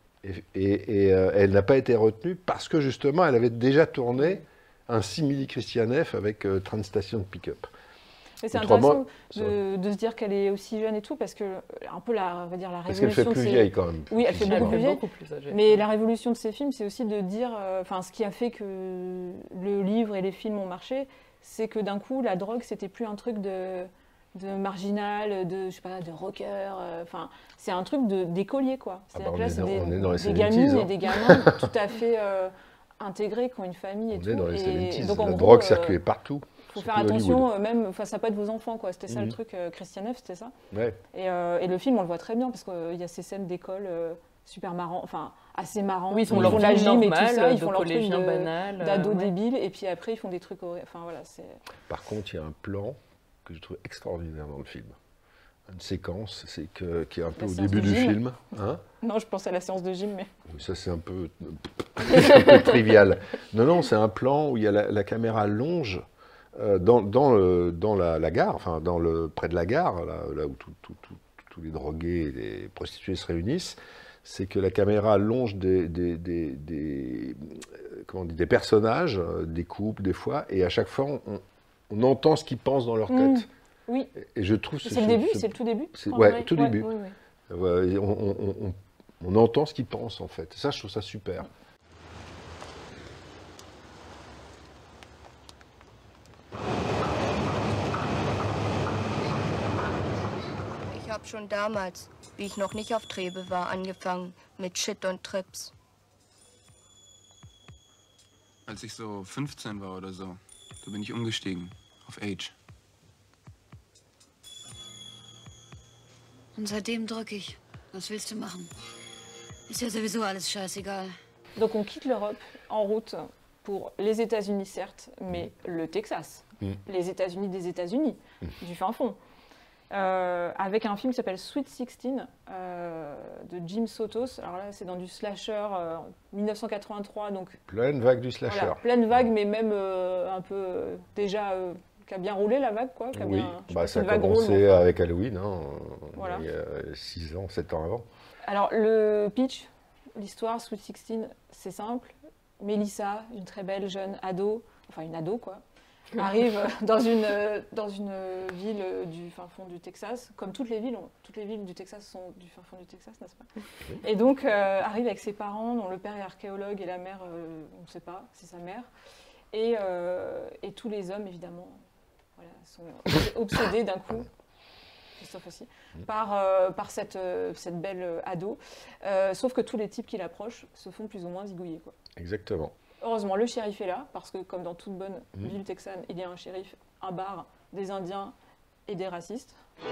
Speaker 3: Et elle n'a pas été retenue parce que justement, elle avait déjà tourné un simili Christian F. avec Train Station Pickup.
Speaker 5: Mais c'est intéressant de se dire qu'elle est aussi jeune et tout, parce que un peu on va dire la révolution.
Speaker 3: Parce qu'elle fait plus vieille quand même.
Speaker 5: Oui, elle fait beaucoup plus vieille.
Speaker 2: Âgée.
Speaker 5: Mais la révolution de ces films, c'est aussi de dire, ce qui a fait que le livre et les films ont marché, c'est que d'un coup, la drogue, c'était plus un truc de marginal, je sais pas, de rocker. C'est un truc d'écolier, quoi. C'est-à-dire que là, c'est des gamines et des gamins tout à fait intégrés, qui ont une famille et tout.
Speaker 3: On est dans les 70s.
Speaker 5: Donc,
Speaker 3: la drogue circulait partout.
Speaker 5: Il faut faire attention, même, ça peut être vos enfants, quoi. C'était ça le truc, Christian F, c'était ça.
Speaker 3: Ouais.
Speaker 5: Et le film, on le voit très bien, parce qu'il y a ces scènes d'école super marrantes, enfin, assez marrantes.
Speaker 2: Oui, ils font
Speaker 5: leur
Speaker 2: leur
Speaker 5: la
Speaker 2: film
Speaker 5: gym et
Speaker 2: normal,
Speaker 5: tout ça, ils
Speaker 2: de
Speaker 5: font leur truc
Speaker 2: collégien banal,
Speaker 5: d'ado
Speaker 2: ouais.
Speaker 5: débile, et puis après, ils font des trucs enfin, voilà, c'est...
Speaker 3: Par contre, il y a un plan que je trouve extraordinaire dans le film. Une séquence, qui est un peu au début du film. Hein?
Speaker 5: Non, je pensais à la séance de gym, mais...
Speaker 3: Ça, c'est un peu trivial. Non, c'est un plan où il y a la caméra longe dans la gare, enfin, près de la gare, là où tous les drogués et les prostituées se réunissent. C'est que la caméra longe des personnages, des couples, des fois, et à chaque fois, on entend ce qu'ils pensent dans leur tête.
Speaker 5: Oui.
Speaker 3: Et je trouve
Speaker 5: c'est le début, c'est le tout début.
Speaker 3: Ouais, tout début.
Speaker 5: Oui.
Speaker 3: Ouais, on entend ce qu'ils pensent, en fait. Ça, je trouve ça super.
Speaker 8: Ich habe schon damals, wie ich noch nicht auf Trebe war, angefangen mit Shit und Trips.
Speaker 9: Als ich so 15 war oder so, da bin ich umgestiegen auf Age.
Speaker 4: Und seitdem drück ich. Was willst du machen? Ist ja sowieso alles scheißegal.
Speaker 5: Donc on quitte l'Europe en route pour les États-Unis, certes, mais le Texas. Les États-Unis des États-Unis, du fin fond. Avec un film qui s'appelle Sweet 16 de Jim Sotos. Alors là, c'est dans du slasher 1983. Donc,
Speaker 3: pleine vague du slasher.
Speaker 5: Voilà, pleine vague, mais même un peu déjà... qui a bien roulé la vague, quoi.
Speaker 3: Oui, ça a commencé avec Halloween,
Speaker 5: voilà.
Speaker 3: Il y a 6 ans, 7 ans avant.
Speaker 5: Alors, le pitch, l'histoire, Sweet 16, c'est simple. Mélissa, une très belle jeune ado, enfin une ado, quoi, arrive dans une ville du fin fond du Texas, comme toutes les villes du Texas sont du fin fond du Texas, n'est-ce pas? Oui. Et donc, arrive avec ses parents, dont le père est archéologue et la mère, on ne sait pas, c'est sa mère. Et tous les hommes, évidemment, voilà, sont obsédés d'un coup, Christophe aussi, par cette belle ado. Sauf que tous les types qui l'approchent se font plus ou moins zigouiller, quoi.
Speaker 3: Exactement.
Speaker 5: Heureusement, le shérif est là, parce que comme dans toute bonne ville texane, il y a un shérif, un bar, des Indiens et des racistes.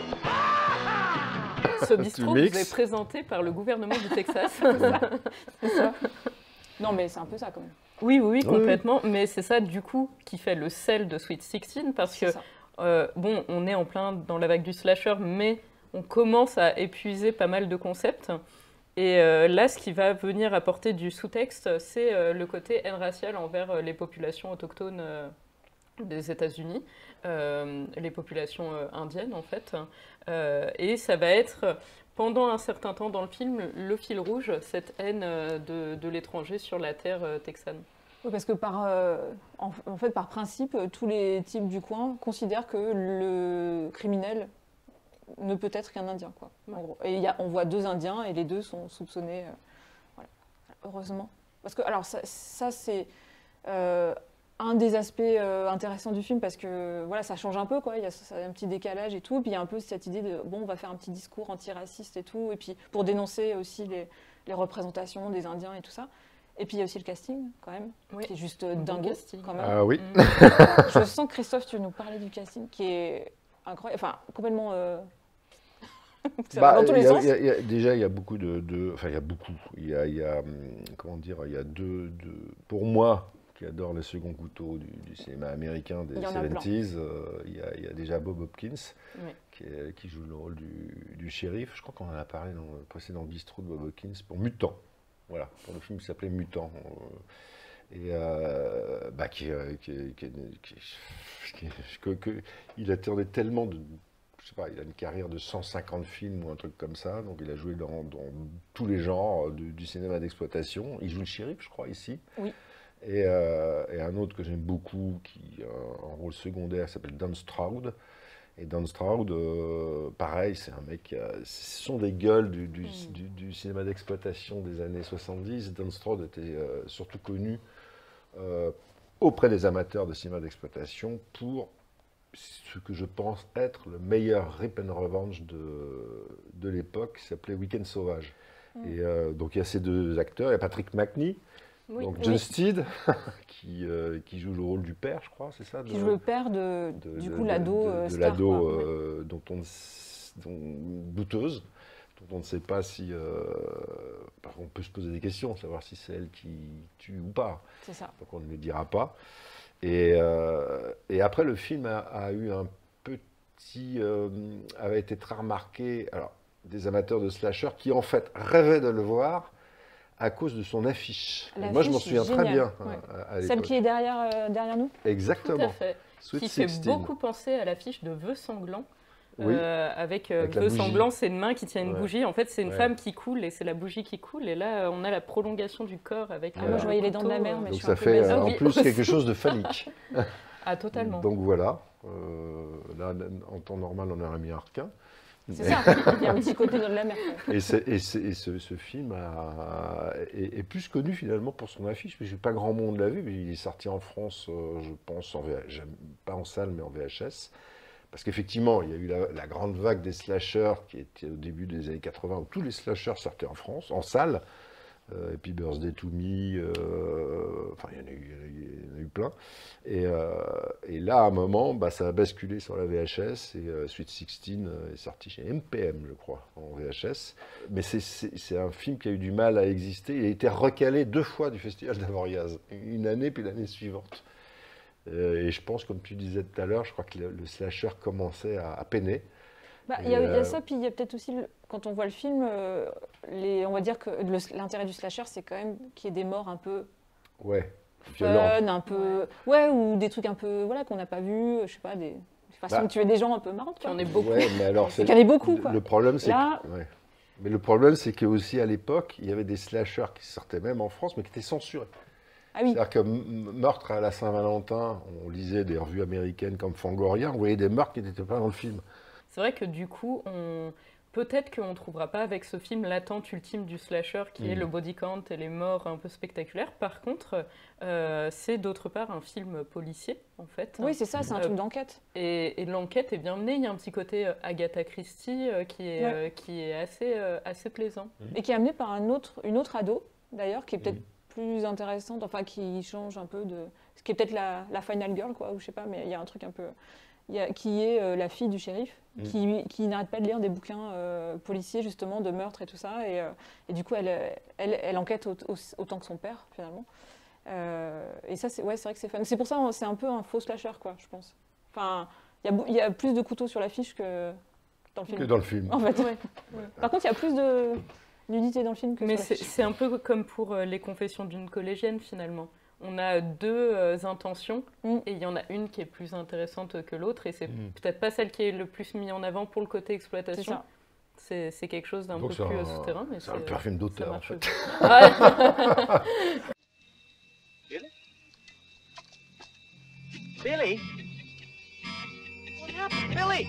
Speaker 2: Ce bistrot vous est présenté par le gouvernement du Texas.
Speaker 5: C'est ça. Non, mais c'est un peu ça, quand même.
Speaker 2: Oui, complètement. Mais c'est ça, du coup, qui fait le sel de Sweet 16, parce que, on est en plein dans la vague du slasher, mais on commence à épuiser pas mal de concepts. Et là, ce qui va venir apporter du sous-texte, c'est le côté haine raciale envers les populations autochtones des États-Unis, les populations indiennes, en fait. Et ça va être, pendant un certain temps dans le film, le fil rouge, cette haine de l'étranger sur la terre texane.
Speaker 5: Oui, parce que en fait, par principe, tous les types du coin considèrent que le criminel ne peut être qu'un Indien, quoi. En gros. Et on voit 2 Indiens et les 2 sont soupçonnés, voilà. Heureusement. Parce que, alors, ça c'est un des aspects intéressants du film parce que voilà, ça change un peu, quoi. Il y a un petit décalage et tout. Puis il y a un peu cette idée de bon, on va faire un petit discours antiraciste et tout. Et puis pour dénoncer aussi les représentations des Indiens et tout ça. Et puis il y a aussi le casting, quand même, qui est juste dingo, quand même.
Speaker 3: Ah oui.
Speaker 5: Je sens que Christophe, tu veux nous parler du casting qui est incroyable, enfin complètement.
Speaker 3: Bah,
Speaker 5: dans tous les sens.
Speaker 3: Déjà, il y a beaucoup enfin, il y a beaucoup. Il y a comment dire, il y a deux pour moi, qui adore les seconds couteaux du cinéma américain des 70s, il y a déjà Bob Hopkins, qui joue le rôle du shérif. Je crois qu'on en a parlé dans le précédent bistrot de Bob Hopkins pour Mutant. Voilà, pour le film qui s'appelait Mutant. Et il a tourné tellement de... Je sais pas, il a une carrière de 150 films ou un truc comme ça, donc il a joué dans tous les genres du cinéma d'exploitation. Il joue le shérif, je crois, ici. Oui. Et un autre que j'aime beaucoup, qui a un rôle secondaire, s'appelle Dan Stroud. Et Dan Stroud, pareil, c'est un mec, ce sont des gueules du cinéma d'exploitation des années 70. Dan Stroud était surtout connu auprès des amateurs de cinéma d'exploitation pour ce que je pense être le meilleur Rip and Revenge de l'époque, qui s'appelait Week-end Sauvage. Et donc il y a ces deux acteurs, il y a Patrick Macnee, donc John Steed, qui joue le rôle du père, je crois, c'est ça,
Speaker 5: qui joue le père du coup l'ado
Speaker 3: douteuse, dont on ne sait pas si... on peut se poser des questions, savoir si c'est elle qui tue ou pas.
Speaker 5: C'est ça.
Speaker 3: Donc on ne le dira pas. Et après, le film a eu un petit... avait été très remarqué, alors, des amateurs de slasher qui, en fait, rêvaient de le voir à cause de son affiche. Moi, je m'en souviens très bien. À
Speaker 5: celle qui est derrière nous.
Speaker 3: Exactement.
Speaker 2: Tout à fait. Qui fait beaucoup penser à l'affiche de Vœux sanglants. Avec Vœux sanglants, c'est une main qui tient une bougie. En fait, c'est une femme qui coule et c'est la bougie qui coule. Et là, on a la prolongation du corps avec.
Speaker 5: Moi, je voyais les dents de la mer, mais
Speaker 3: donc
Speaker 5: je suis
Speaker 3: ça fait en plus quelque chose de phallique.
Speaker 2: Ah, totalement.
Speaker 3: Donc voilà. Là, en temps normal, on aurait mis un requin.
Speaker 5: C'est ça, il y a un petit côté dans de la mer.
Speaker 3: Et ce film est plus connu finalement pour son affiche, mais pas grand monde l'a vu, mais il est sorti en France, je pense, pas en salle, mais en VHS. Parce qu'effectivement, il y a eu la grande vague des slashers qui était au début des années 80, où tous les slashers sortaient en France, en salle. Happy Birthday to Me, enfin il y en a eu plein. Et là, à un moment, ça a basculé sur la VHS et Sweet 16 est sorti chez MPM, je crois, en VHS. Mais c'est un film qui a eu du mal à exister. Il a été recalé 2 fois du Festival d'Avoriaz, une année puis l'année suivante. Et je pense, comme tu disais tout à l'heure, je crois que le slasher commençait à peiner.
Speaker 5: Il y a ça, puis il y a peut-être aussi, quand on voit le film, on va dire que l'intérêt du slasher, c'est quand même qu'il y ait des morts un peu fun, un peu, ou des trucs un peu, qu'on n'a pas vus, je sais pas, des façons de tuer des gens un peu marrantes.
Speaker 2: Il y en a beaucoup.
Speaker 3: Mais alors,
Speaker 5: il y en a beaucoup, quoi.
Speaker 3: Le problème, c'est mais le problème, c'est qu'aussi à l'époque, il y avait des slashers qui sortaient même en France, mais qui étaient censurés.
Speaker 5: Ah oui.
Speaker 3: C'est-à-dire que Meurtre à la Saint-Valentin, on lisait des revues américaines comme Fangoria, on voyait des meurtres qui n'étaient pas dans le film.
Speaker 2: C'est vrai que du coup, peut-être qu'on ne trouvera pas avec ce film l'attente ultime du slasher qui est le body count et les morts un peu spectaculaires. Par contre, c'est d'autre part un film policier, en fait.
Speaker 5: Oui, c'est ça, c'est un truc d'enquête.
Speaker 2: Et l'enquête est bien menée. Il y a un petit côté Agatha Christie qui est assez plaisant.
Speaker 5: Et qui est amené par une autre ado, d'ailleurs, qui est peut-être plus intéressante, enfin qui change un peu de... Ce qui est peut-être la final girl, quoi, ou je sais pas, mais il y a un truc un peu... qui est la fille du shérif, qui n'arrête pas de lire des bouquins policiers, justement, de meurtre et tout ça. Et du coup, elle enquête autant que son père, finalement. Et ça, c'est vrai que c'est fun. C'est pour ça que c'est un peu un faux slasher, quoi, je pense. Enfin, il y a plus de couteaux sur l'affiche que dans le film.
Speaker 3: Que dans le film.
Speaker 5: En fait. Par contre, il y a plus de nudité dans le film que
Speaker 2: mais
Speaker 5: sur l'affiche.
Speaker 2: C'est un peu comme pour les confessions d'une collégienne, finalement. On a 2 intentions et il y en a une qui est plus intéressante que l'autre et c'est peut-être pas celle qui est le plus mise en avant pour le côté exploitation. C'est quelque chose d'un peu plus souterrain.
Speaker 3: C'est un peu un film d'auteur en fait.
Speaker 10: Billy? What happened, Billy?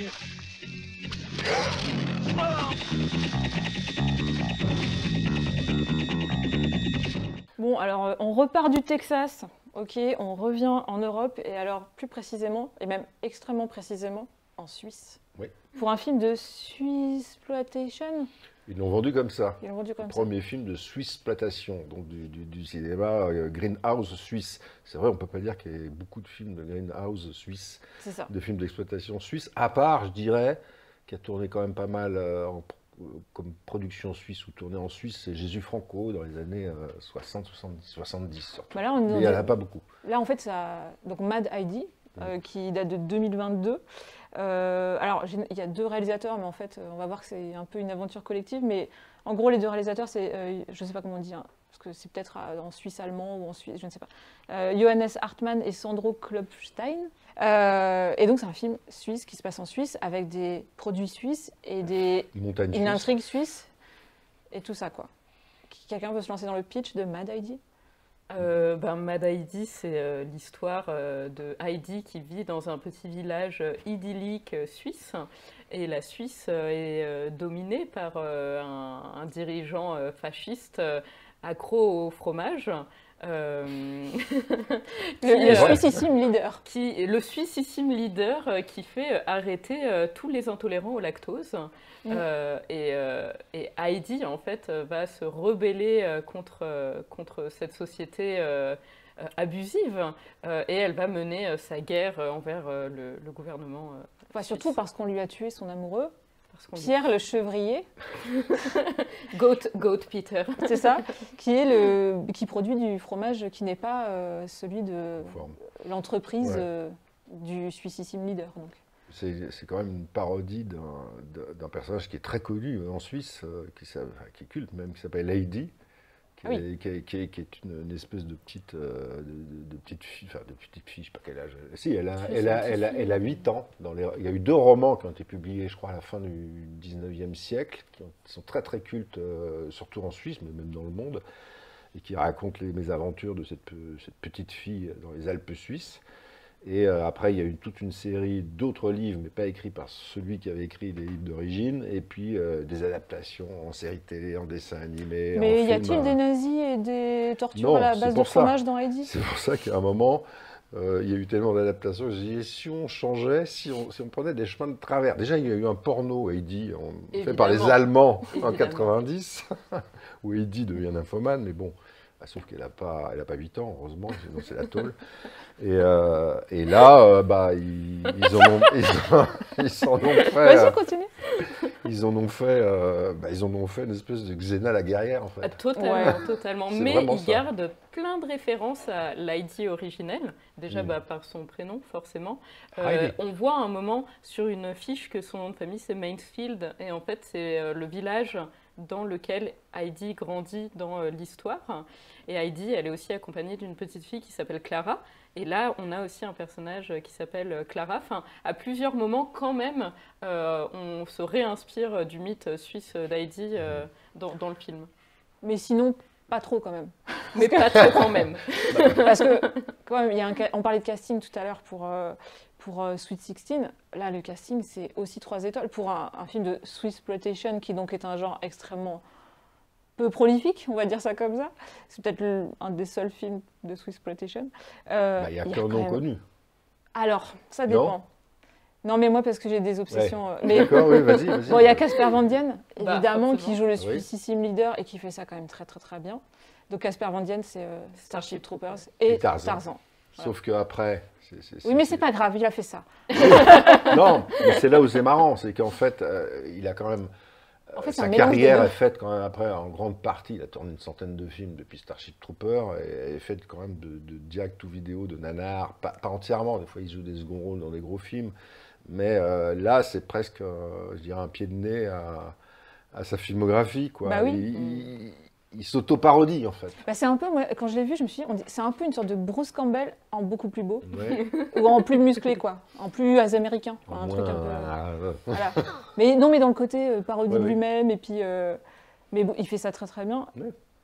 Speaker 5: Bon, alors on repart du Texas, ok, on revient en Europe, et alors plus précisément, et même extrêmement précisément, en Suisse.
Speaker 3: Oui.
Speaker 5: Pour un film de Swissploitation.
Speaker 3: Ils l'ont vendu comme ça.
Speaker 5: Ils l'ont vendu comme
Speaker 3: le
Speaker 5: ça.
Speaker 3: premier film de Swissploitation, donc du cinéma Greenhouse suisse. C'est vrai, on ne peut pas dire qu'il y ait beaucoup de films de Greenhouse suisse, de films d'exploitation suisse, à part, je dirais, qui a tourné quand même pas mal comme production suisse ou tourné en Suisse, c'est Jésus Franco dans les années 60, 70, 70 surtout.
Speaker 5: Bah là,
Speaker 3: mais il n'y en a pas beaucoup.
Speaker 5: Là, en fait, ça, donc Mad ID, qui date de 2022. Alors, il y a 2 réalisateurs, mais en fait, on va voir que c'est un peu une aventure collective. Mais en gros, les 2 réalisateurs, c'est, je ne sais pas comment on dit, hein, parce que c'est peut-être en suisse allemand ou en Suisse, je ne sais pas. Johannes Hartmann et Sandro Klopstein. Et donc, c'est un film suisse qui se passe en Suisse avec des produits suisses et une intrigue suisse et tout ça, quoi. Quelqu'un veut se lancer dans le pitch de Mad ID?
Speaker 2: Mad Heidi, c'est l'histoire de Heidi qui vit dans un petit village idyllique suisse. Et la Suisse est dominée par un dirigeant fasciste accro au fromage.
Speaker 5: Le Suississime leader.
Speaker 2: Le Suississime leader qui fait arrêter tous les intolérants au lactose. Et Heidi, en fait, va se rebeller contre cette société abusive et elle va mener sa guerre envers le gouvernement.
Speaker 5: Surtout parce qu'on lui a tué son amoureux. Pierre le chevrier.
Speaker 2: Goat Peter.
Speaker 5: C'est ça, qui produit du fromage qui n'est pas celui de l'entreprise du Suississime leader. Donc.
Speaker 3: C'est quand même une parodie d'un personnage qui est très connu en Suisse, qui est culte même, qui s'appelle Heidi, qui est une espèce de petite fille, enfin de petite fille, je ne sais pas quel âge. Si, elle a 8 ans. Il y a eu 2 romans qui ont été publiés, je crois, à la fin du 19e siècle, qui sont très très cultes, surtout en Suisse, mais même dans le monde, et qui racontent les mésaventures de cette petite fille dans les Alpes suisses. Et après, il y a eu toute une série d'autres livres, mais pas écrits par celui qui avait écrit les livres d'origine, et puis des adaptations en série télé, en dessin animé,
Speaker 5: mais
Speaker 3: en film.
Speaker 5: Y a-t-il des nazis et des tortures à la base de fromage dans Heidi?
Speaker 3: C'est pour ça qu'à un moment, il y a eu tellement d'adaptations, je me suis dit, si on changeait, si on prenait des chemins de travers. Déjà, il y a eu un porno, Heidi, fait par les Allemands en 90, où Heidi devient nymphomane, mais bon... sauf qu'elle n'a pas 8 ans, heureusement, sinon c'est la tôle. Et là, ils s'en ont fait...
Speaker 5: Vas-y, continue.
Speaker 3: Ils en ont fait une espèce de Xena la guerrière, en fait.
Speaker 2: Totalement. Mais ils gardent plein de références à l'Heidi originelle, déjà par son prénom, forcément. On voit à un moment sur une fiche que son nom de famille, c'est Mansfield, et en fait, c'est le village dans lequel Heidi grandit dans l'histoire. Et Heidi, elle est aussi accompagnée d'une petite fille qui s'appelle Clara. Et là, on a aussi un personnage qui s'appelle Clara. Enfin, à plusieurs moments, quand même, on se réinspire du mythe suisse d'Heidi dans le film.
Speaker 5: Mais sinon, pas trop quand même.
Speaker 2: Mais pas trop quand même.
Speaker 5: Parce que, quand même, on parlait de casting tout à l'heure pour Sweet 16, là le casting c'est aussi 3 étoiles pour un film de Swissploitation qui donc est un genre extrêmement peu prolifique, on va dire ça comme ça. C'est peut-être un des seuls films de Swissploitation.
Speaker 3: Il y a qu'un nom connu.
Speaker 5: Alors, ça dépend. Non, mais moi parce que j'ai des obsessions. Mais...
Speaker 3: D'accord, oui, vas-y.
Speaker 5: Bon, il y a Casper Van Dien, évidemment, qui joue le Suississime leader et qui fait ça quand même très très très bien. Donc Casper Van Dien, c'est Starship Troopers et Tarzan.
Speaker 3: Sauf qu'après...
Speaker 5: Oui, mais c'est pas grave, il a fait ça.
Speaker 3: Non, mais c'est là où c'est marrant, c'est qu'en fait, il a quand même... sa carrière est faite quand même après, en grande partie, il a tourné une centaine de films depuis Starship Troopers, et est faite quand même de direct ou vidéo, de nanar, pas entièrement, des fois il joue des seconds rôles dans des gros films, mais là c'est presque, je dirais, un pied de nez à sa filmographie, quoi.
Speaker 5: Bah oui.
Speaker 3: Il s'auto-parodie, en fait.
Speaker 5: C'est un peu, moi, quand je l'ai vu, je me suis dit, c'est un peu une sorte de Bruce Campbell en beaucoup plus beau. Ou en plus musclé, quoi. En plus américain. Un truc un peu... Voilà. Mais non, mais dans le côté parodie de lui-même, et puis... mais bon, il fait ça très très bien.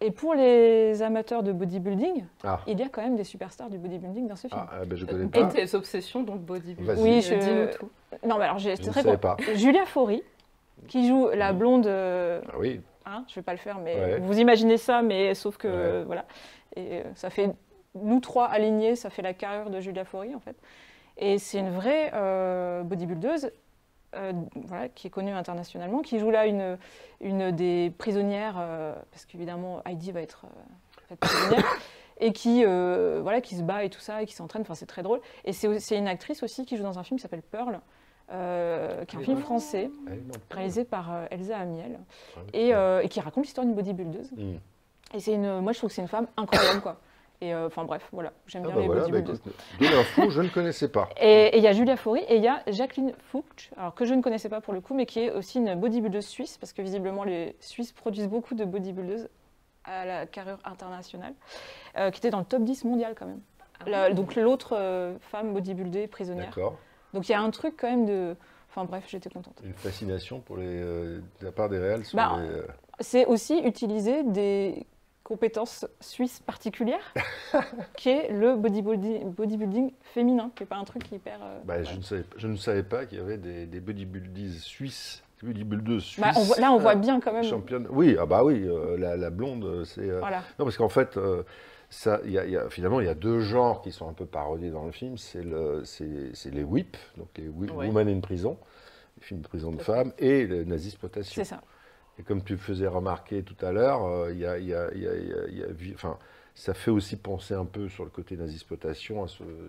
Speaker 5: Et pour les amateurs de bodybuilding,
Speaker 3: Ah.
Speaker 5: il y a quand même des superstars du bodybuilding dans ce film.
Speaker 3: Ah, ben je connais
Speaker 2: Et
Speaker 3: pas.
Speaker 2: tes obsessions, donc bodybuilding.
Speaker 5: Oui,
Speaker 2: dis-nous tout.
Speaker 5: Non, mais alors,
Speaker 3: Je
Speaker 5: c'est
Speaker 3: ne
Speaker 5: très
Speaker 3: savais
Speaker 5: court.
Speaker 3: pas.
Speaker 5: Julia Faury, qui joue la blonde...
Speaker 3: Ah oui.
Speaker 5: Hein, je vais pas le faire, mais
Speaker 3: Ouais.
Speaker 5: vous imaginez ça, mais sauf que
Speaker 3: Ouais.
Speaker 5: voilà. Et ça fait nous trois alignés, ça fait la carrure de Julia Faury en fait. Et c'est une vraie bodybuildeuse, voilà, qui est connue internationalement, qui joue là une des prisonnières, parce qu'évidemment Heidi va être faite prisonnière, et qui voilà, qui se bat et tout ça, et qui s'entraîne. Enfin, c'est très drôle. Et c'est une actrice aussi qui joue dans un film qui s'appelle Pearl. Qui est un film français réalisé par Elsa Amiel et qui raconte l'histoire d'une bodybuildeuse. Et moi je trouve que c'est une femme incroyable quoi. Et enfin bref, voilà, j'aime bien les bodybuildeuses.
Speaker 3: De l'info, je ne connaissais pas.
Speaker 5: Et il y a Julia Faury et il y a Jacqueline Fuchs, alors que je ne connaissais pas pour le coup, mais qui est aussi une bodybuildeuse suisse, parce que visiblement les Suisses produisent beaucoup de bodybuildeuses à la carrure internationale, qui était dans le top 10 mondial quand même. Donc l'autre femme bodybuildée prisonnière.
Speaker 3: D'accord.
Speaker 5: Donc il y a un truc quand même de... Enfin bref, j'étais contente.
Speaker 3: Une fascination pour de la part des réels sur
Speaker 5: C'est aussi utiliser des compétences suisses particulières, qui est le bodybuilding féminin, qui n'est pas un truc hyper...
Speaker 3: je ne savais pas qu'il y avait des bodybuildeuses suisses. Suisses,
Speaker 5: là, on voit bien quand même.
Speaker 3: Championne. Oui, ah bah oui, la blonde, c'est...
Speaker 5: Voilà.
Speaker 3: Non, parce qu'en fait... finalement, il y a deux genres qui sont un peu parodiés dans le film. C'est les WIP, donc les Women in Prison, les films de prison de femmes, et le nazi-exploitation.
Speaker 5: C'est ça.
Speaker 3: Et comme tu faisais remarquer tout à l'heure, ça fait aussi penser un peu sur le côté nazi-exploitation à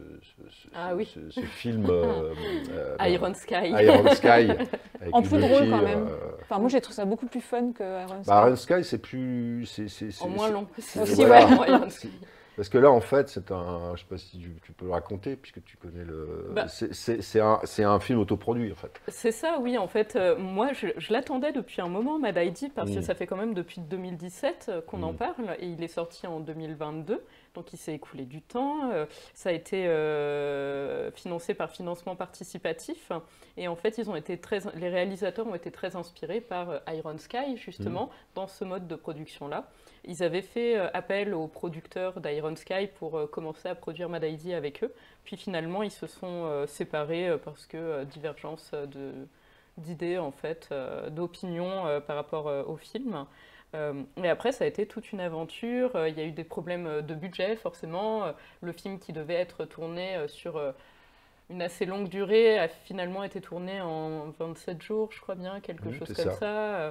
Speaker 3: ce film
Speaker 2: Iron Sky.
Speaker 3: Iron Sky.
Speaker 5: En plus drôle quand même. Enfin, moi j'ai trouvé ça beaucoup plus fun que Iron Sky.
Speaker 3: Iron Sky, c'est plus...
Speaker 2: En moins long.
Speaker 5: Aussi,
Speaker 3: voilà. Parce que là, en fait, je ne sais pas si tu peux le raconter, puisque tu connais le... c'est un film autoproduit, en fait.
Speaker 2: C'est ça, oui. En fait, moi, je l'attendais depuis un moment, Mad Heidi, parce que ça fait quand même depuis 2017 qu'on en parle, et il est sorti en 2022, donc il s'est écoulé du temps. Ça a été financé par financement participatif, et en fait, les réalisateurs ont été très inspirés par Iron Sky, justement, dans ce mode de production-là. Ils avaient fait appel aux producteurs d'Iron Sky pour commencer à produire Mad Heidi avec eux. Puis finalement, ils se sont séparés parce que divergence d'idées, en fait, d'opinions par rapport au film. Et après, ça a été toute une aventure. Il y a eu des problèmes de budget, forcément. Le film qui devait être tourné sur une assez longue durée a finalement été tourné en 27 jours, je crois bien, quelque chose comme ça.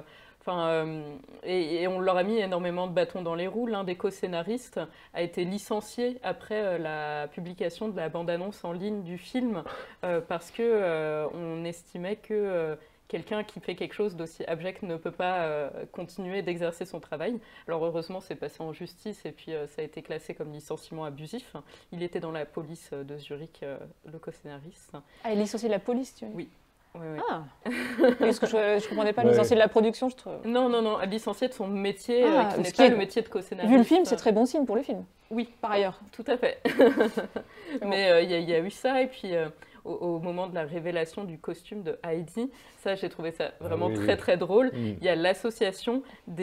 Speaker 2: Et on leur a mis énormément de bâtons dans les roues. L'un des co-scénaristes a été licencié après la publication de la bande-annonce en ligne du film parce qu'on estimait que quelqu'un qui fait quelque chose d'aussi abject ne peut pas continuer d'exercer son travail. Alors heureusement, c'est passé en justice et puis ça a été classé comme licenciement abusif. Il était dans la police de Zurich, le co-scénariste.
Speaker 5: Ah, il est licencié de la police, tu vois?
Speaker 2: Oui. Oui.
Speaker 5: Ah, parce que je ne comprenais pas, licencié de la production, je trouve.
Speaker 2: Non, licencié de son métier, qui n'est pas le métier de co-scénariste.
Speaker 5: Vu le film, c'est très bon signe pour le film.
Speaker 2: Oui,
Speaker 5: par ailleurs.
Speaker 2: Tout à fait. Mais il y a eu ça, et puis au moment de la révélation du costume de Heidi, ça, j'ai trouvé ça vraiment très drôle. Il y a l'association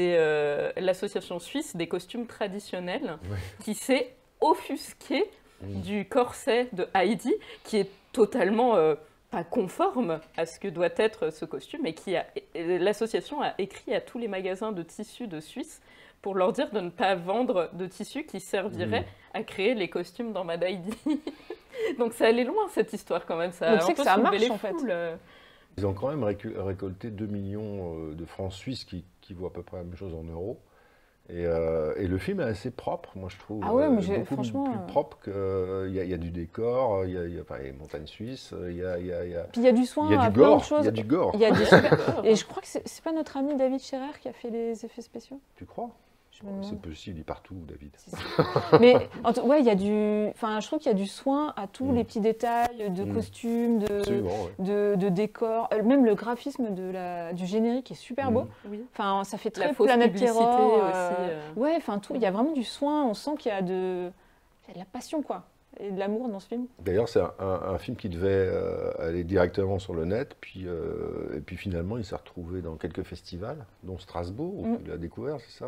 Speaker 2: suisse des costumes traditionnels qui s'est offusquée du corset de Heidi, qui est totalement... pas conforme à ce que doit être ce costume, et l'association a écrit à tous les magasins de tissus de Suisse pour leur dire de ne pas vendre de tissus qui serviraient à créer les costumes dans Mad Heidi. Donc ça allait loin, cette histoire, quand même. Ça
Speaker 5: donc c'est que ça marche, en fait.
Speaker 3: Ils ont quand même récolté 2 millions de francs suisses qui vaut à peu près la même chose en euros. Et le film est assez propre, moi je trouve.
Speaker 5: Ah ouais, mais
Speaker 3: beaucoup
Speaker 5: franchement,
Speaker 3: plus propre qu'il y a du décor, il y a les montagnes suisses, il y a...
Speaker 5: Puis il y a du soin
Speaker 3: il y a
Speaker 5: à
Speaker 3: du
Speaker 5: plein
Speaker 3: gore,
Speaker 5: de choses.
Speaker 3: Il y a du gore.
Speaker 5: Il y a des super... Et je crois que c'est pas notre ami David Scherer qui a fait les effets spéciaux.
Speaker 3: Tu crois? C'est possible, il est partout, David.
Speaker 5: Mais ouais, il y a je trouve qu'il y a du soin à tous les petits détails de costumes, de décors. Même le graphisme du générique est super beau.
Speaker 2: Oui.
Speaker 5: Enfin, ça fait très
Speaker 2: la fausse
Speaker 5: Planète
Speaker 2: publicité
Speaker 5: Terror.
Speaker 2: aussi.
Speaker 5: Ouais, enfin tout. Il y a vraiment du soin. On sent qu'il y a de la passion, quoi, et de l'amour dans ce film.
Speaker 3: D'ailleurs, c'est un film qui devait aller directement sur le net, et puis finalement, il s'est retrouvé dans quelques festivals, dont Strasbourg, où il a découvert, c'est ça?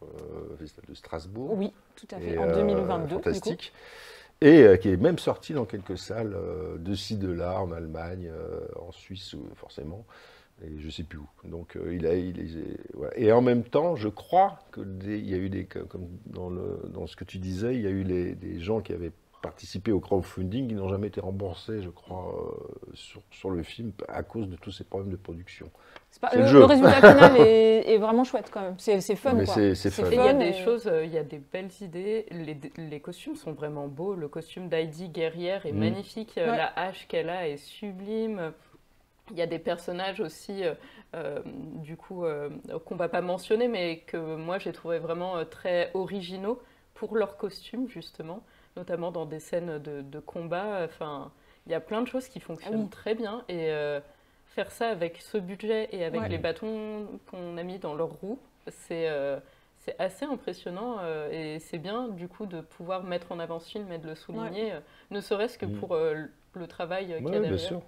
Speaker 3: Festival de Strasbourg.
Speaker 5: Oui, tout à fait, en 2022.
Speaker 3: Fantastique. Et qui est même sorti dans quelques salles de ci, de là, en Allemagne, en Suisse, forcément, et je ne sais plus où. Donc, voilà. Et en même temps, je crois qu'il y a eu comme dans ce que tu disais, il y a eu des gens qui avaient participé au crowdfunding qui n'ont jamais été remboursés, je crois, sur le film à cause de tous ces problèmes de production.
Speaker 5: Le résultat final est vraiment chouette quand même. C'est fun.
Speaker 3: Mais
Speaker 5: quoi.
Speaker 3: C'est fun.
Speaker 2: Il y a des choses, il y a des belles idées. Les costumes sont vraiment beaux. Le costume d'Heidi guerrière est magnifique. Ouais. La hache qu'elle a est sublime. Il y a des personnages aussi, du coup, qu'on ne va pas mentionner, mais que moi j'ai trouvé vraiment très originaux pour leurs costumes, justement, notamment dans des scènes de combat. Enfin, il y a plein de choses qui fonctionnent très bien. Et faire ça avec ce budget et avec les bâtons qu'on a mis dans leurs roues, c'est assez impressionnant. Et c'est bien, du coup, de pouvoir mettre en avant ce film et de le souligner, ne serait-ce que pour le travail qu'il y a derrière.
Speaker 3: Bien sûr.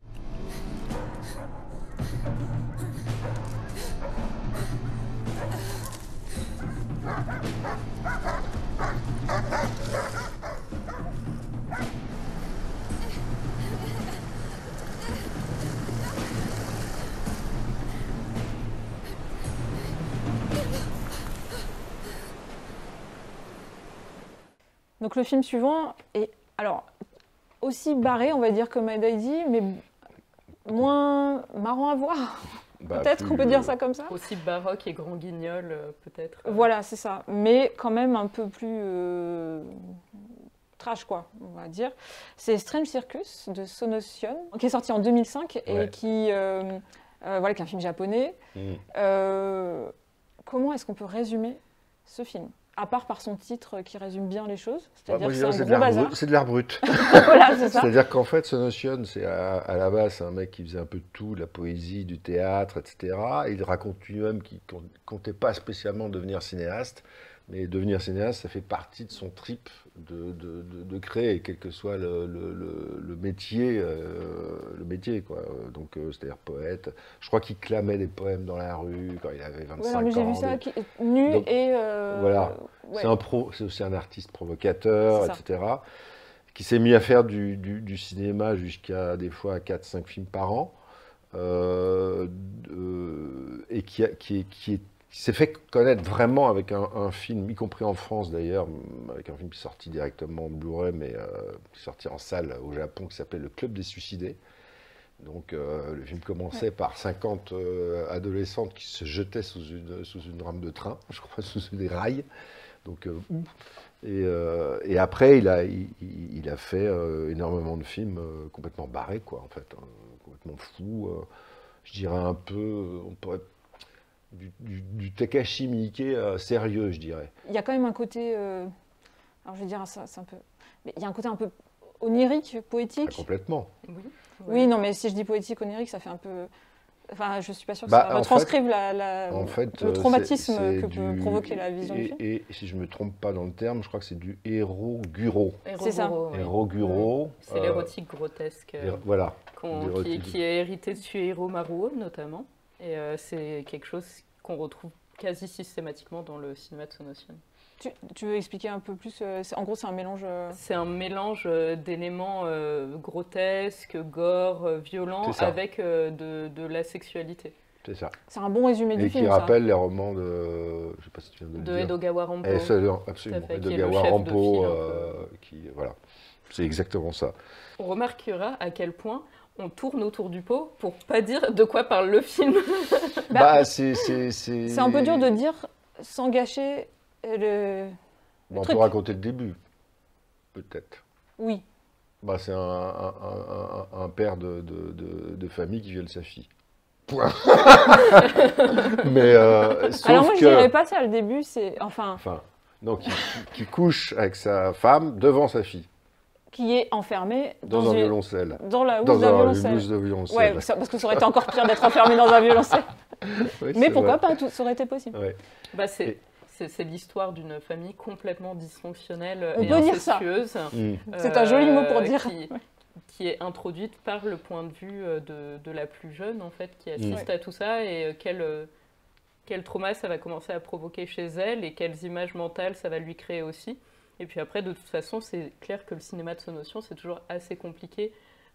Speaker 5: Donc le film suivant est alors aussi barré, on va dire, comme Heidi, mais moins marrant à voir. Peut-être qu'on peut dire ça comme ça.
Speaker 2: Aussi baroque et grand guignol, peut-être.
Speaker 5: Voilà, c'est ça. Mais quand même un peu plus trash, quoi, on va dire. C'est Strange Circus de Sonotion, qui est sorti en 2005 et qui est un film japonais. Comment est-ce qu'on peut résumer ce film ? À part par son titre qui résume bien les choses, c'est-à-dire que c'est un gros bazar.
Speaker 3: C'est de l'art brut.
Speaker 5: Voilà, c'est ça.
Speaker 3: C'est-à-dire qu'en fait, Sonotion, c'est à la base, c'est un mec qui faisait un peu de tout, de la poésie, du théâtre, etc. Et il raconte lui-même qu'il ne comptait pas spécialement devenir cinéaste, mais devenir cinéaste, ça fait partie de son trip de créer, quel que soit le métier, quoi. Donc, c'est-à-dire poète. Je crois qu'il clamait des poèmes dans la rue quand il avait 25 ans.
Speaker 5: J'ai vu ça nu. Donc, et...
Speaker 3: voilà. C'est aussi un artiste provocateur, etc., qui s'est mis à faire du cinéma jusqu'à des fois 4-5 films par an, et qui s'est fait connaître vraiment avec un film, y compris en France d'ailleurs, avec un film qui est sorti directement en Blu-ray, mais qui est sorti en salle au Japon, qui s'appelle Le Club des Suicidés. Donc le film commençait par 50 adolescentes qui se jetaient sous une rame de train, je crois, sous des rails. Donc, et après, il a fait énormément de films complètement barrés, quoi, en fait, complètement fous. Je dirais un peu, on pourrait du Takashi Miike sérieux, je dirais.
Speaker 5: Il y a quand même un côté, alors je vais dire ça, c'est un peu, mais il y a un côté un peu onirique, poétique.
Speaker 3: Ah, complètement.
Speaker 5: Oui, non, mais si je dis poétique, onirique, ça fait un peu. Enfin, je ne suis pas sûre que ça retranscrive le traumatisme que peut provoquer la vision du film.
Speaker 3: Et si je ne me trompe pas dans le terme, je crois que c'est du héros-guro.
Speaker 5: C'est ça.
Speaker 3: Héros-guro.
Speaker 2: C'est l'érotique grotesque
Speaker 3: voilà.
Speaker 2: Qui est hérité de Suehiro Maruo, notamment. Et c'est quelque chose qu'on retrouve quasi systématiquement dans le cinéma de Sonotion.
Speaker 5: Tu veux expliquer un peu plus en gros, c'est un mélange...
Speaker 2: C'est un mélange d'éléments grotesques, gore, violents, avec de la sexualité.
Speaker 3: C'est ça.
Speaker 5: C'est un bon résumé du film,
Speaker 3: et qui rappelle les romans de... Je sais pas si tu viens de le dire.
Speaker 2: De Edogawa Rampo.
Speaker 3: Absolument. Edogawa Rampo, voilà. C'est exactement ça.
Speaker 2: On remarquera à quel point on tourne autour du pot pour pas dire de quoi parle le film.
Speaker 5: C'est un peu dur de dire sans gâcher...
Speaker 3: on peut raconter le début, peut-être.
Speaker 5: Oui.
Speaker 3: C'est un père de famille qui viole sa fille. Point. Mais
Speaker 5: alors moi je dirais pas ça, le début c'est...
Speaker 3: donc qui couche avec sa femme devant sa fille.
Speaker 5: Qui est enfermée
Speaker 3: dans un violoncelle.
Speaker 5: Dans la housse d'un violoncelle. Ouais, parce que ça aurait été encore pire d'être enfermé dans un violoncelle. Oui, mais pourquoi pas, ça aurait été possible.
Speaker 3: Ouais.
Speaker 2: C'est l'histoire d'une famille complètement dysfonctionnelle
Speaker 5: et incestueuse. C'est un joli mot pour dire.
Speaker 2: Qui est introduite par le point de vue de la plus jeune, en fait, qui assiste à tout ça et qu'elle quel trauma ça va commencer à provoquer chez elle et quelles images mentales ça va lui créer aussi. Et puis après, de toute façon, c'est clair que le cinéma de Sonotion, c'est toujours assez compliqué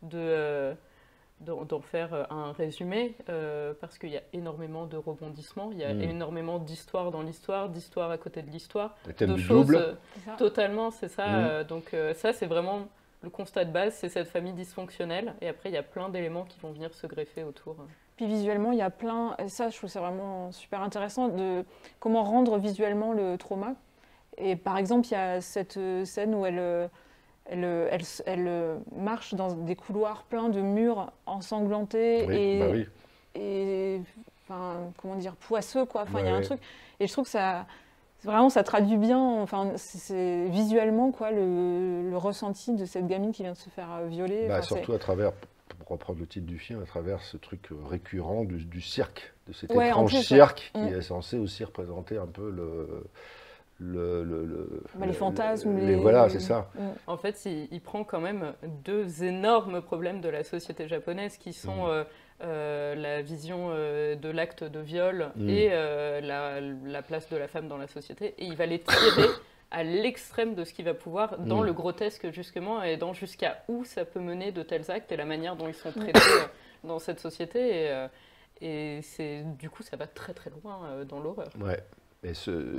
Speaker 2: d'en faire un résumé, parce qu'il y a énormément de rebondissements, il y a énormément d'histoires dans l'histoire, d'histoires à côté de l'histoire, de choses totalement, c'est ça. Donc ça, c'est vraiment le constat de base, c'est cette famille dysfonctionnelle, et après, il y a plein d'éléments qui vont venir se greffer autour.
Speaker 5: Puis visuellement, il y a plein, et ça, je trouve c'est vraiment super intéressant, de comment rendre visuellement le trauma. Et par exemple, il y a cette scène où elle marche dans des couloirs pleins de murs ensanglantés et enfin, comment dire, poisseux, quoi. Enfin, il y a un truc. Et je trouve que ça, vraiment, ça traduit bien, enfin, c'est visuellement, quoi, le ressenti de cette gamine qui vient de se faire violer.
Speaker 3: Enfin, surtout à travers, pour reprendre le titre du film, à travers ce truc récurrent du cirque, de cet étrange cirque qui est censé aussi représenter un peu
Speaker 5: les fantasmes.
Speaker 3: Voilà, c'est ça.
Speaker 2: En fait, il prend quand même deux énormes problèmes de la société japonaise qui sont la vision de l'acte de viol et la place de la femme dans la société. Et il va les tirer à l'extrême de ce qu'il va pouvoir dans le grotesque, justement, et dans jusqu'à où ça peut mener de tels actes et la manière dont ils sont traités dans cette société. Et du coup, ça va très très loin dans l'horreur.
Speaker 3: Ouais. Et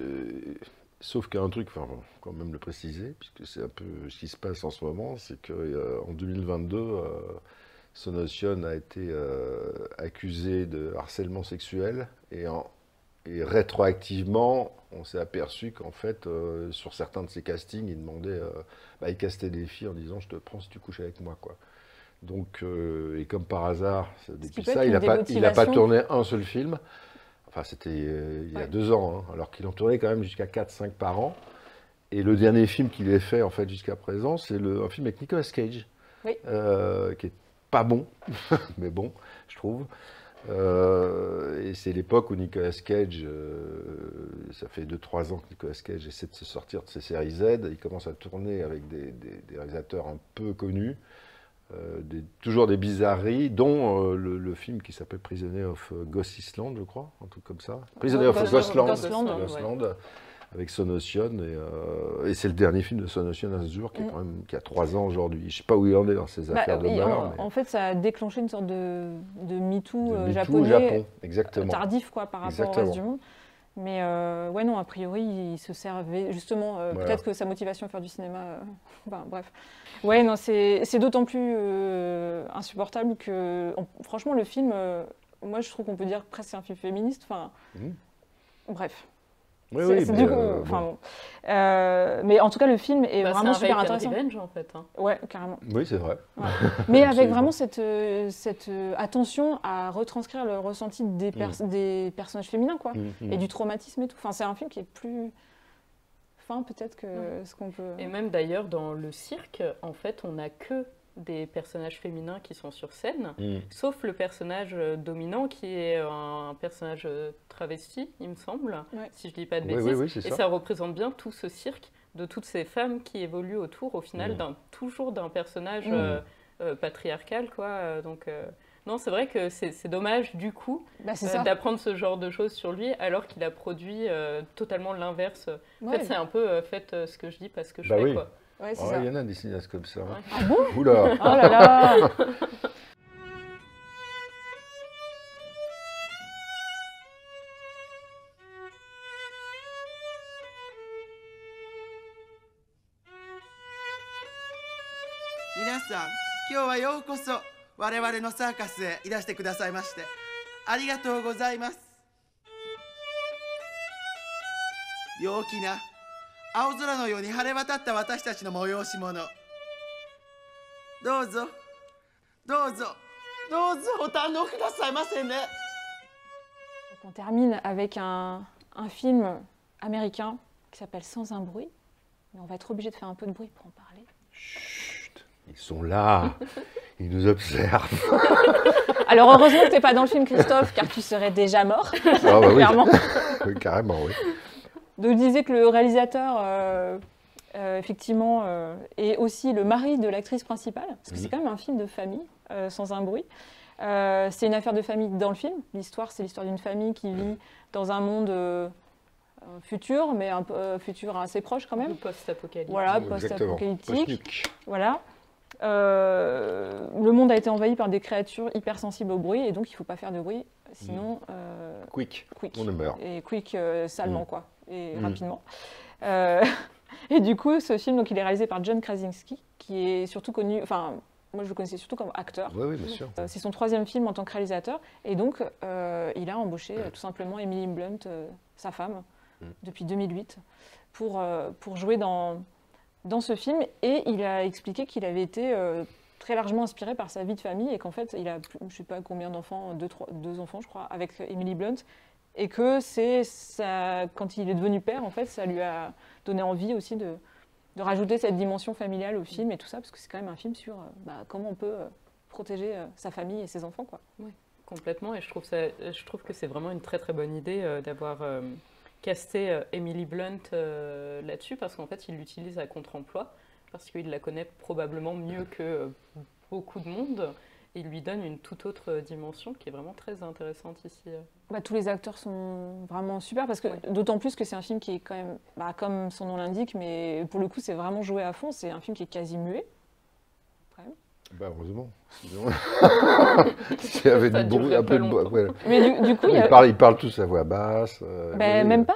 Speaker 3: sauf qu'il y a un truc, enfin, quand même le préciser, puisque c'est un peu ce qui se passe en ce moment, c'est qu'en 2022, Sonotion a été accusé de harcèlement sexuel et rétroactivement, on s'est aperçu qu'en fait, sur certains de ses castings, il castait des filles en disant « je te prends si tu couches avec moi ». Donc, et comme par hasard, depuis ça, il n'a pas tourné un seul film. Enfin, c'était il y a 2 ans, hein, alors qu'il en tournait quand même jusqu'à 4-5 par an. Et le dernier film qu'il ait fait, en fait, jusqu'à présent, c'est un film avec Nicolas Cage, qui est pas bon, mais bon, je trouve. Et c'est l'époque où Nicolas Cage, ça fait 2-3 ans que Nicolas Cage essaie de se sortir de ses séries Z. Il commence à tourner avec des réalisateurs un peu connus. Toujours des bizarreries, dont le film qui s'appelle Prisoner of Ghost Island, je crois, un truc comme ça. Prisoner of Ghostland, avec Sonotion, et c'est le dernier film de Sonotion à ce jour, qui a 3 ans aujourd'hui. Je ne sais pas où il en est dans ses affaires de mœurs.
Speaker 5: En fait, ça a déclenché une sorte de MeToo japonais,
Speaker 3: exactement.
Speaker 5: Tardif, quoi, par rapport au reste du monde. Mais ouais, non, a priori, il se servait justement, peut-être que sa motivation à faire du cinéma, bref. Ouais, non, c'est d'autant plus insupportable que, franchement, le film, moi, je trouve qu'on peut dire presque c'est un film féministe, enfin, bref.
Speaker 3: Oui,
Speaker 5: mais en tout cas, le film est vraiment super intéressant.
Speaker 2: C'est un revenge, en fait. Hein.
Speaker 5: Ouais, carrément.
Speaker 3: Oui, c'est vrai.
Speaker 5: Ouais. Mais avec vraiment cette attention à retranscrire le ressenti des personnages féminins, quoi, et du traumatisme et tout. Enfin, c'est un film qui est plus fin, peut-être, que ce qu'on peut...
Speaker 2: Et même, d'ailleurs, dans le cirque, en fait, on n'a que des personnages féminins qui sont sur scène, sauf le personnage dominant qui est un personnage travesti, il me semble, si je dis pas de bêtises.
Speaker 3: Oui, et
Speaker 2: ça représente bien tout ce cirque de toutes ces femmes qui évoluent autour, au final, toujours d'un personnage patriarcal, quoi. Donc, non, c'est vrai que c'est dommage, du coup, d'apprendre ce genre de choses sur lui, alors qu'il a produit totalement l'inverse. En fait, c'est un peu faites ce que je dis parce que je fais, quoi.
Speaker 5: Ouais, c'est ça.
Speaker 3: Il y en a des cinéastes comme ça. Hein.
Speaker 5: Ah bon?
Speaker 3: Oula.
Speaker 5: Oh là là.
Speaker 10: Minasan, 今日はようこそ我々のサーカスへいらしてくださいましてありがとうございます。陽気な青空のように晴れ渡った私たちの催し物、どうぞどうぞどうぞお堪能くださいませね。
Speaker 5: On termine avec un film américain qui s'appelle Sans un bruit, mais on va être obligé de faire un peu de bruit pour en parler.
Speaker 3: Chut, ils sont là, ils nous observent.
Speaker 5: Alors heureusement que tu n'es pas dans le film, Christophe, car tu serais déjà mort, clairement.
Speaker 3: Oui, carrément, oui.
Speaker 5: Donc je disais que le réalisateur, effectivement, est aussi le mari de l'actrice principale, parce que c'est quand même un film de famille, Sans un bruit. C'est une affaire de famille dans le film. L'histoire, c'est l'histoire d'une famille qui vit dans un monde futur, mais un peu futur assez proche quand même.
Speaker 2: Post-apocalyptique.
Speaker 5: Voilà, post-apocalyptique. Voilà. Le monde a été envahi par des créatures hypersensibles au bruit, et donc il ne faut pas faire de bruit, sinon...
Speaker 3: Quick, on meurt.
Speaker 5: Et quick salement, quoi, et rapidement. Et du coup, ce film, donc, il est réalisé par John Krasinski, qui est surtout connu... Enfin, moi, je le connaissais surtout comme acteur.
Speaker 3: Oui, bien sûr.
Speaker 5: C'est son 3e film en tant que réalisateur, et donc il a embauché tout simplement Emily Blunt, sa femme, depuis 2008, pour jouer dans ce film, et il a expliqué qu'il avait été très largement inspiré par sa vie de famille, et qu'en fait, il a, je ne sais pas combien d'enfants, 2 enfants, je crois, avec Emily Blunt, et que quand il est devenu père, en fait, ça lui a donné envie aussi de rajouter cette dimension familiale au film et tout ça, parce que c'est quand même un film sur comment on peut protéger sa famille et ses enfants, quoi.
Speaker 2: Oui, complètement, et je trouve que c'est vraiment une très très bonne idée d'avoir... casté Emily Blunt là-dessus, parce qu'en fait, il l'utilise à contre-emploi, parce qu'il la connaît probablement mieux que beaucoup de monde, et il lui donne une toute autre dimension qui est vraiment très intéressante ici.
Speaker 5: Tous les acteurs sont vraiment super, parce que d'autant plus que c'est un film qui est quand même, comme son nom l'indique, mais pour le coup, c'est vraiment joué à fond, c'est un film qui est quasi muet, quand même.
Speaker 3: Heureusement. Sinon... S'il y avait du bruit, un peu de bruit. Ouais.
Speaker 5: Mais du coup,
Speaker 3: ils parlent tous à voix basse.
Speaker 5: Même pas.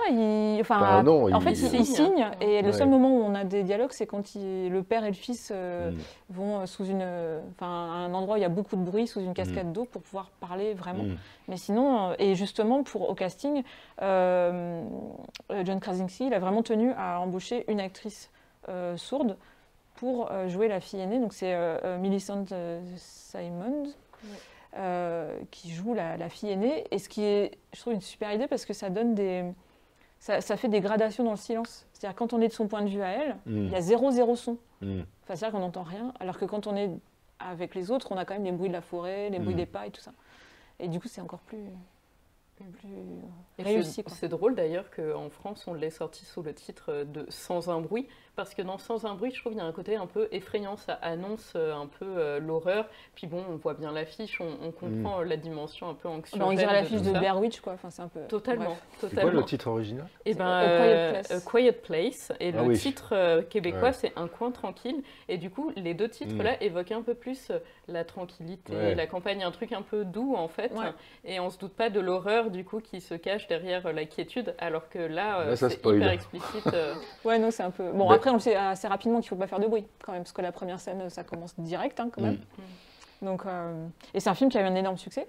Speaker 5: En fait, il signe. Et le seul moment où on a des dialogues, c'est quand le père et le fils vont sous un endroit où il y a beaucoup de bruit, sous une cascade d'eau, pour pouvoir parler vraiment. Mais sinon, et justement, au casting, John Krasinski, il a vraiment tenu à embaucher une actrice sourde pour jouer la fille aînée. Donc c'est Millicent Simmonds qui joue la fille aînée. Et ce qui est, je trouve, une super idée, parce que ça donne ça fait des gradations dans le silence. C'est-à-dire quand on est de son point de vue à elle, il y a zéro son. C'est-à-dire qu'on n'entend rien, alors que quand on est avec les autres, on a quand même les bruits de la forêt, les bruits des pas et tout ça. Et du coup, c'est encore plus réussi.
Speaker 2: C'est drôle d'ailleurs qu'en France, on l'ait sorti sous le titre de Sans un bruit, parce que dans Sans un bruit, je trouve qu'il y a un côté un peu effrayant, ça annonce un peu l'horreur. Puis bon, on voit bien l'affiche, on comprend la dimension un peu anxiogène.
Speaker 5: On dirait l'affiche de Blair Witch, quoi. Enfin, c'est un peu...
Speaker 2: Totalement.
Speaker 3: C'est quoi le titre original?
Speaker 2: A Quiet Place. Et le titre québécois, c'est Un coin tranquille. Et du coup, les 2 titres-là évoquent un peu plus la tranquillité, la campagne, un truc un peu doux, en fait. Et on se doute pas de l'horreur, du coup, qui se cache derrière la quiétude, alors que là c'est hyper explicite.
Speaker 5: Ouais, non, c'est un peu... Bon, après, on le sait assez rapidement qu'il ne faut pas faire de bruit, quand même, parce que la première scène, ça commence direct, quand même. Donc, et c'est un film qui a eu un énorme succès.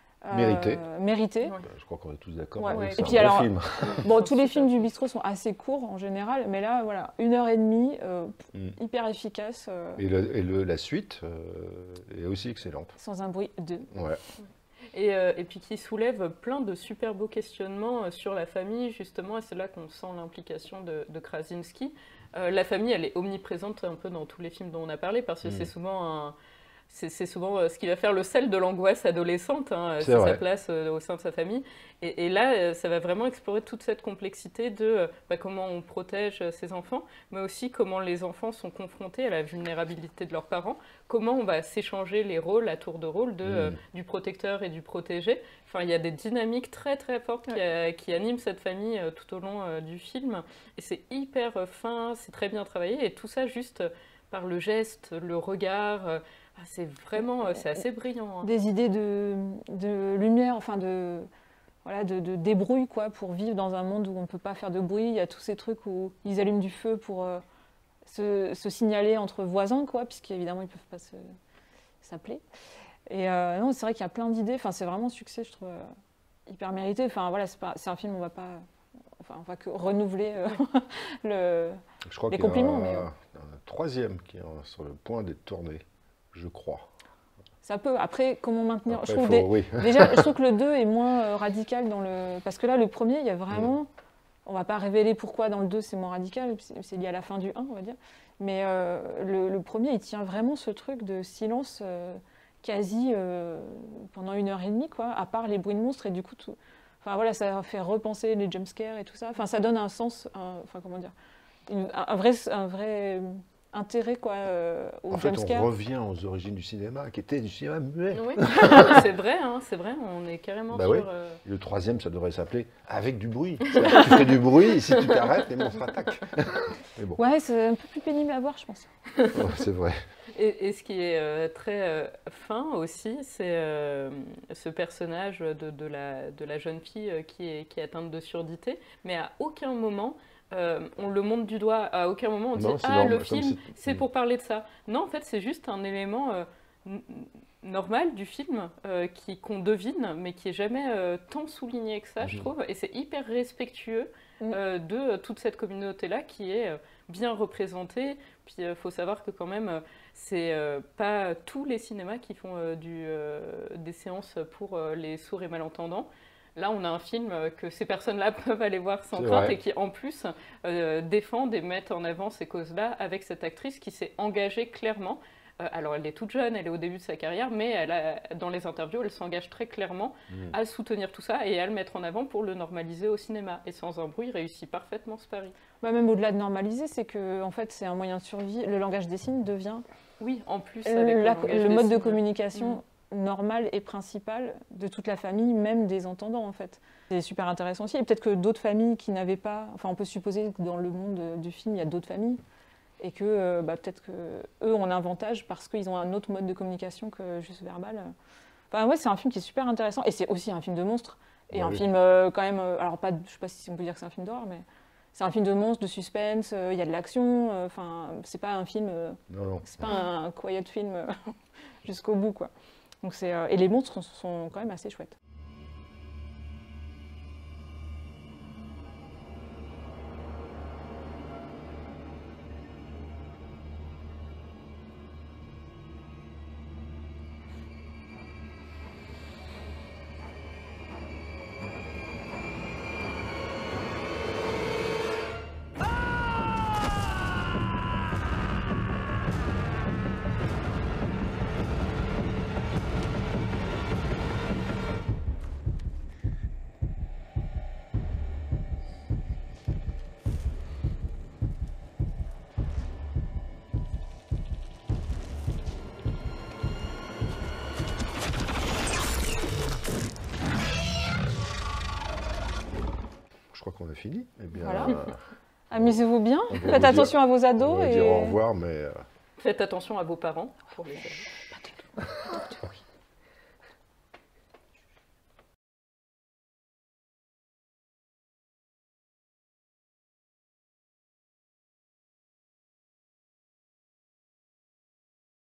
Speaker 5: Mérité.
Speaker 3: Je crois qu'on est tous d'accord.
Speaker 5: Et puis alors, tous les films du bistrot sont assez courts en général, mais là, voilà, 1h30, hyper efficace.
Speaker 3: Et la suite est aussi excellente.
Speaker 5: Sans un bruit 2.
Speaker 3: Ouais.
Speaker 2: Et puis qui soulève plein de super beaux questionnements sur la famille, justement, et c'est là qu'on sent l'implication de Krasinski. La famille, elle est omniprésente un peu dans tous les films dont on a parlé, parce que c'est souvent ce qui va faire le sel de l'angoisse adolescente, c'est sa place au sein de sa famille. Et là, ça va vraiment explorer toute cette complexité de comment on protège ses enfants, mais aussi comment les enfants sont confrontés à la vulnérabilité de leurs parents, comment on va s'échanger les rôles à tour de rôle du protecteur et du protégé. Enfin, il y a des dynamiques très très fortes qui animent cette famille tout au long du film. Et c'est hyper fin, c'est très bien travaillé, et tout ça juste par le geste, le regard... c'est vraiment, c'est assez brillant.
Speaker 5: Des idées de lumière, enfin de débrouille, quoi, pour vivre dans un monde où on ne peut pas faire de bruit. Il y a tous ces trucs où ils allument du feu pour se signaler entre voisins, quoi, puisqu'évidemment ils ne peuvent pas s'appeler. Et non, c'est vrai qu'il y a plein d'idées. Enfin, c'est vraiment un succès, je trouve, hyper mérité. Enfin, voilà, c'est un film, on va que renouveler les compliments.
Speaker 3: Je crois qu'il y a un 3e qui est sur le point d'être tourné. Je crois.
Speaker 5: Ça peut. Après, comment maintenir... Déjà, je trouve que le 2 est moins radical dans le... Parce que là, le premier, il y a vraiment... On ne va pas révéler pourquoi dans le 2, c'est moins radical. C'est lié à la fin du 1, on va dire. Mais le premier, il tient vraiment ce truc de silence quasi pendant 1h30, quoi, à part les bruits de monstres. Et du coup, tout... Enfin, voilà, ça fait repenser les jumpscares et tout ça. Enfin, ça donne un sens... comment dire, un vrai intérêt quoi, au
Speaker 3: En fait,
Speaker 5: jumpscare.
Speaker 3: on revient aux origines du cinéma, qui était du cinéma muet.
Speaker 2: Oui, c'est vrai, on est carrément
Speaker 3: bah
Speaker 2: sur...
Speaker 3: Oui. Le troisième, ça devrait s'appeler « Avec du bruit ». Tu fais du bruit, et si tu t'arrêtes, les monstres attaquent. Mais bon.
Speaker 5: Ouais, c'est un peu plus pénible à voir, je pense.
Speaker 3: C'est vrai.
Speaker 2: Et ce qui est très fin aussi, c'est ce personnage de la jeune fille qui est atteinte de surdité, mais à aucun moment... on le montre du doigt, à aucun moment on dit « Ah, le film, c'est pour parler de ça ». Non, en fait, c'est juste un élément normal du film qu'on devine, mais qui est jamais tant souligné que ça, je trouve. Et c'est hyper respectueux de toute cette communauté-là qui est bien représentée. Puis il faut savoir que quand même, c'est pas tous les cinémas qui font des séances pour les sourds et malentendants. Là, on a un film que ces personnes-là peuvent aller voir sans crainte et qui, en plus, défendent et mettent en avant ces causes-là avec cette actrice qui s'est engagée clairement. Alors, elle est toute jeune, elle est au début de sa carrière, mais dans les interviews, elle s'engage très clairement à soutenir tout ça et à le mettre en avant pour le normaliser au cinéma. Et Sans un bruit réussit parfaitement ce pari.
Speaker 5: Bah, même au-delà de normaliser, c'est que en fait, c'est un moyen de survie. Le langage des signes devient...
Speaker 2: Oui, en plus, avec
Speaker 5: le mode de communication... normal et principal de toute la famille, même des entendants en fait. C'est super intéressant aussi. Et peut-être que d'autres familles qui n'avaient pas... Enfin, on peut supposer que dans le monde du film, il y a d'autres familles et que peut-être qu'eux ont un avantage parce qu'ils ont un autre mode de communication que juste verbal. Enfin, ouais, c'est un film qui est super intéressant. Et c'est aussi un film de monstre. Et un film quand même... alors, pas, je sais pas si on peut dire que c'est un film d'horreur, mais... C'est un film de monstre, de suspense, il y a de l'action. Enfin, c'est pas un film... c'est pas un quiet film jusqu'au bout, quoi. Donc et les monstres sont quand même assez chouettes.
Speaker 3: Je crois qu'on a fini. Eh bien,
Speaker 5: voilà. Amusez-vous bien, faites attention à vos ados.
Speaker 3: On va dire au revoir, mais...
Speaker 2: Faites attention à vos parents pour les...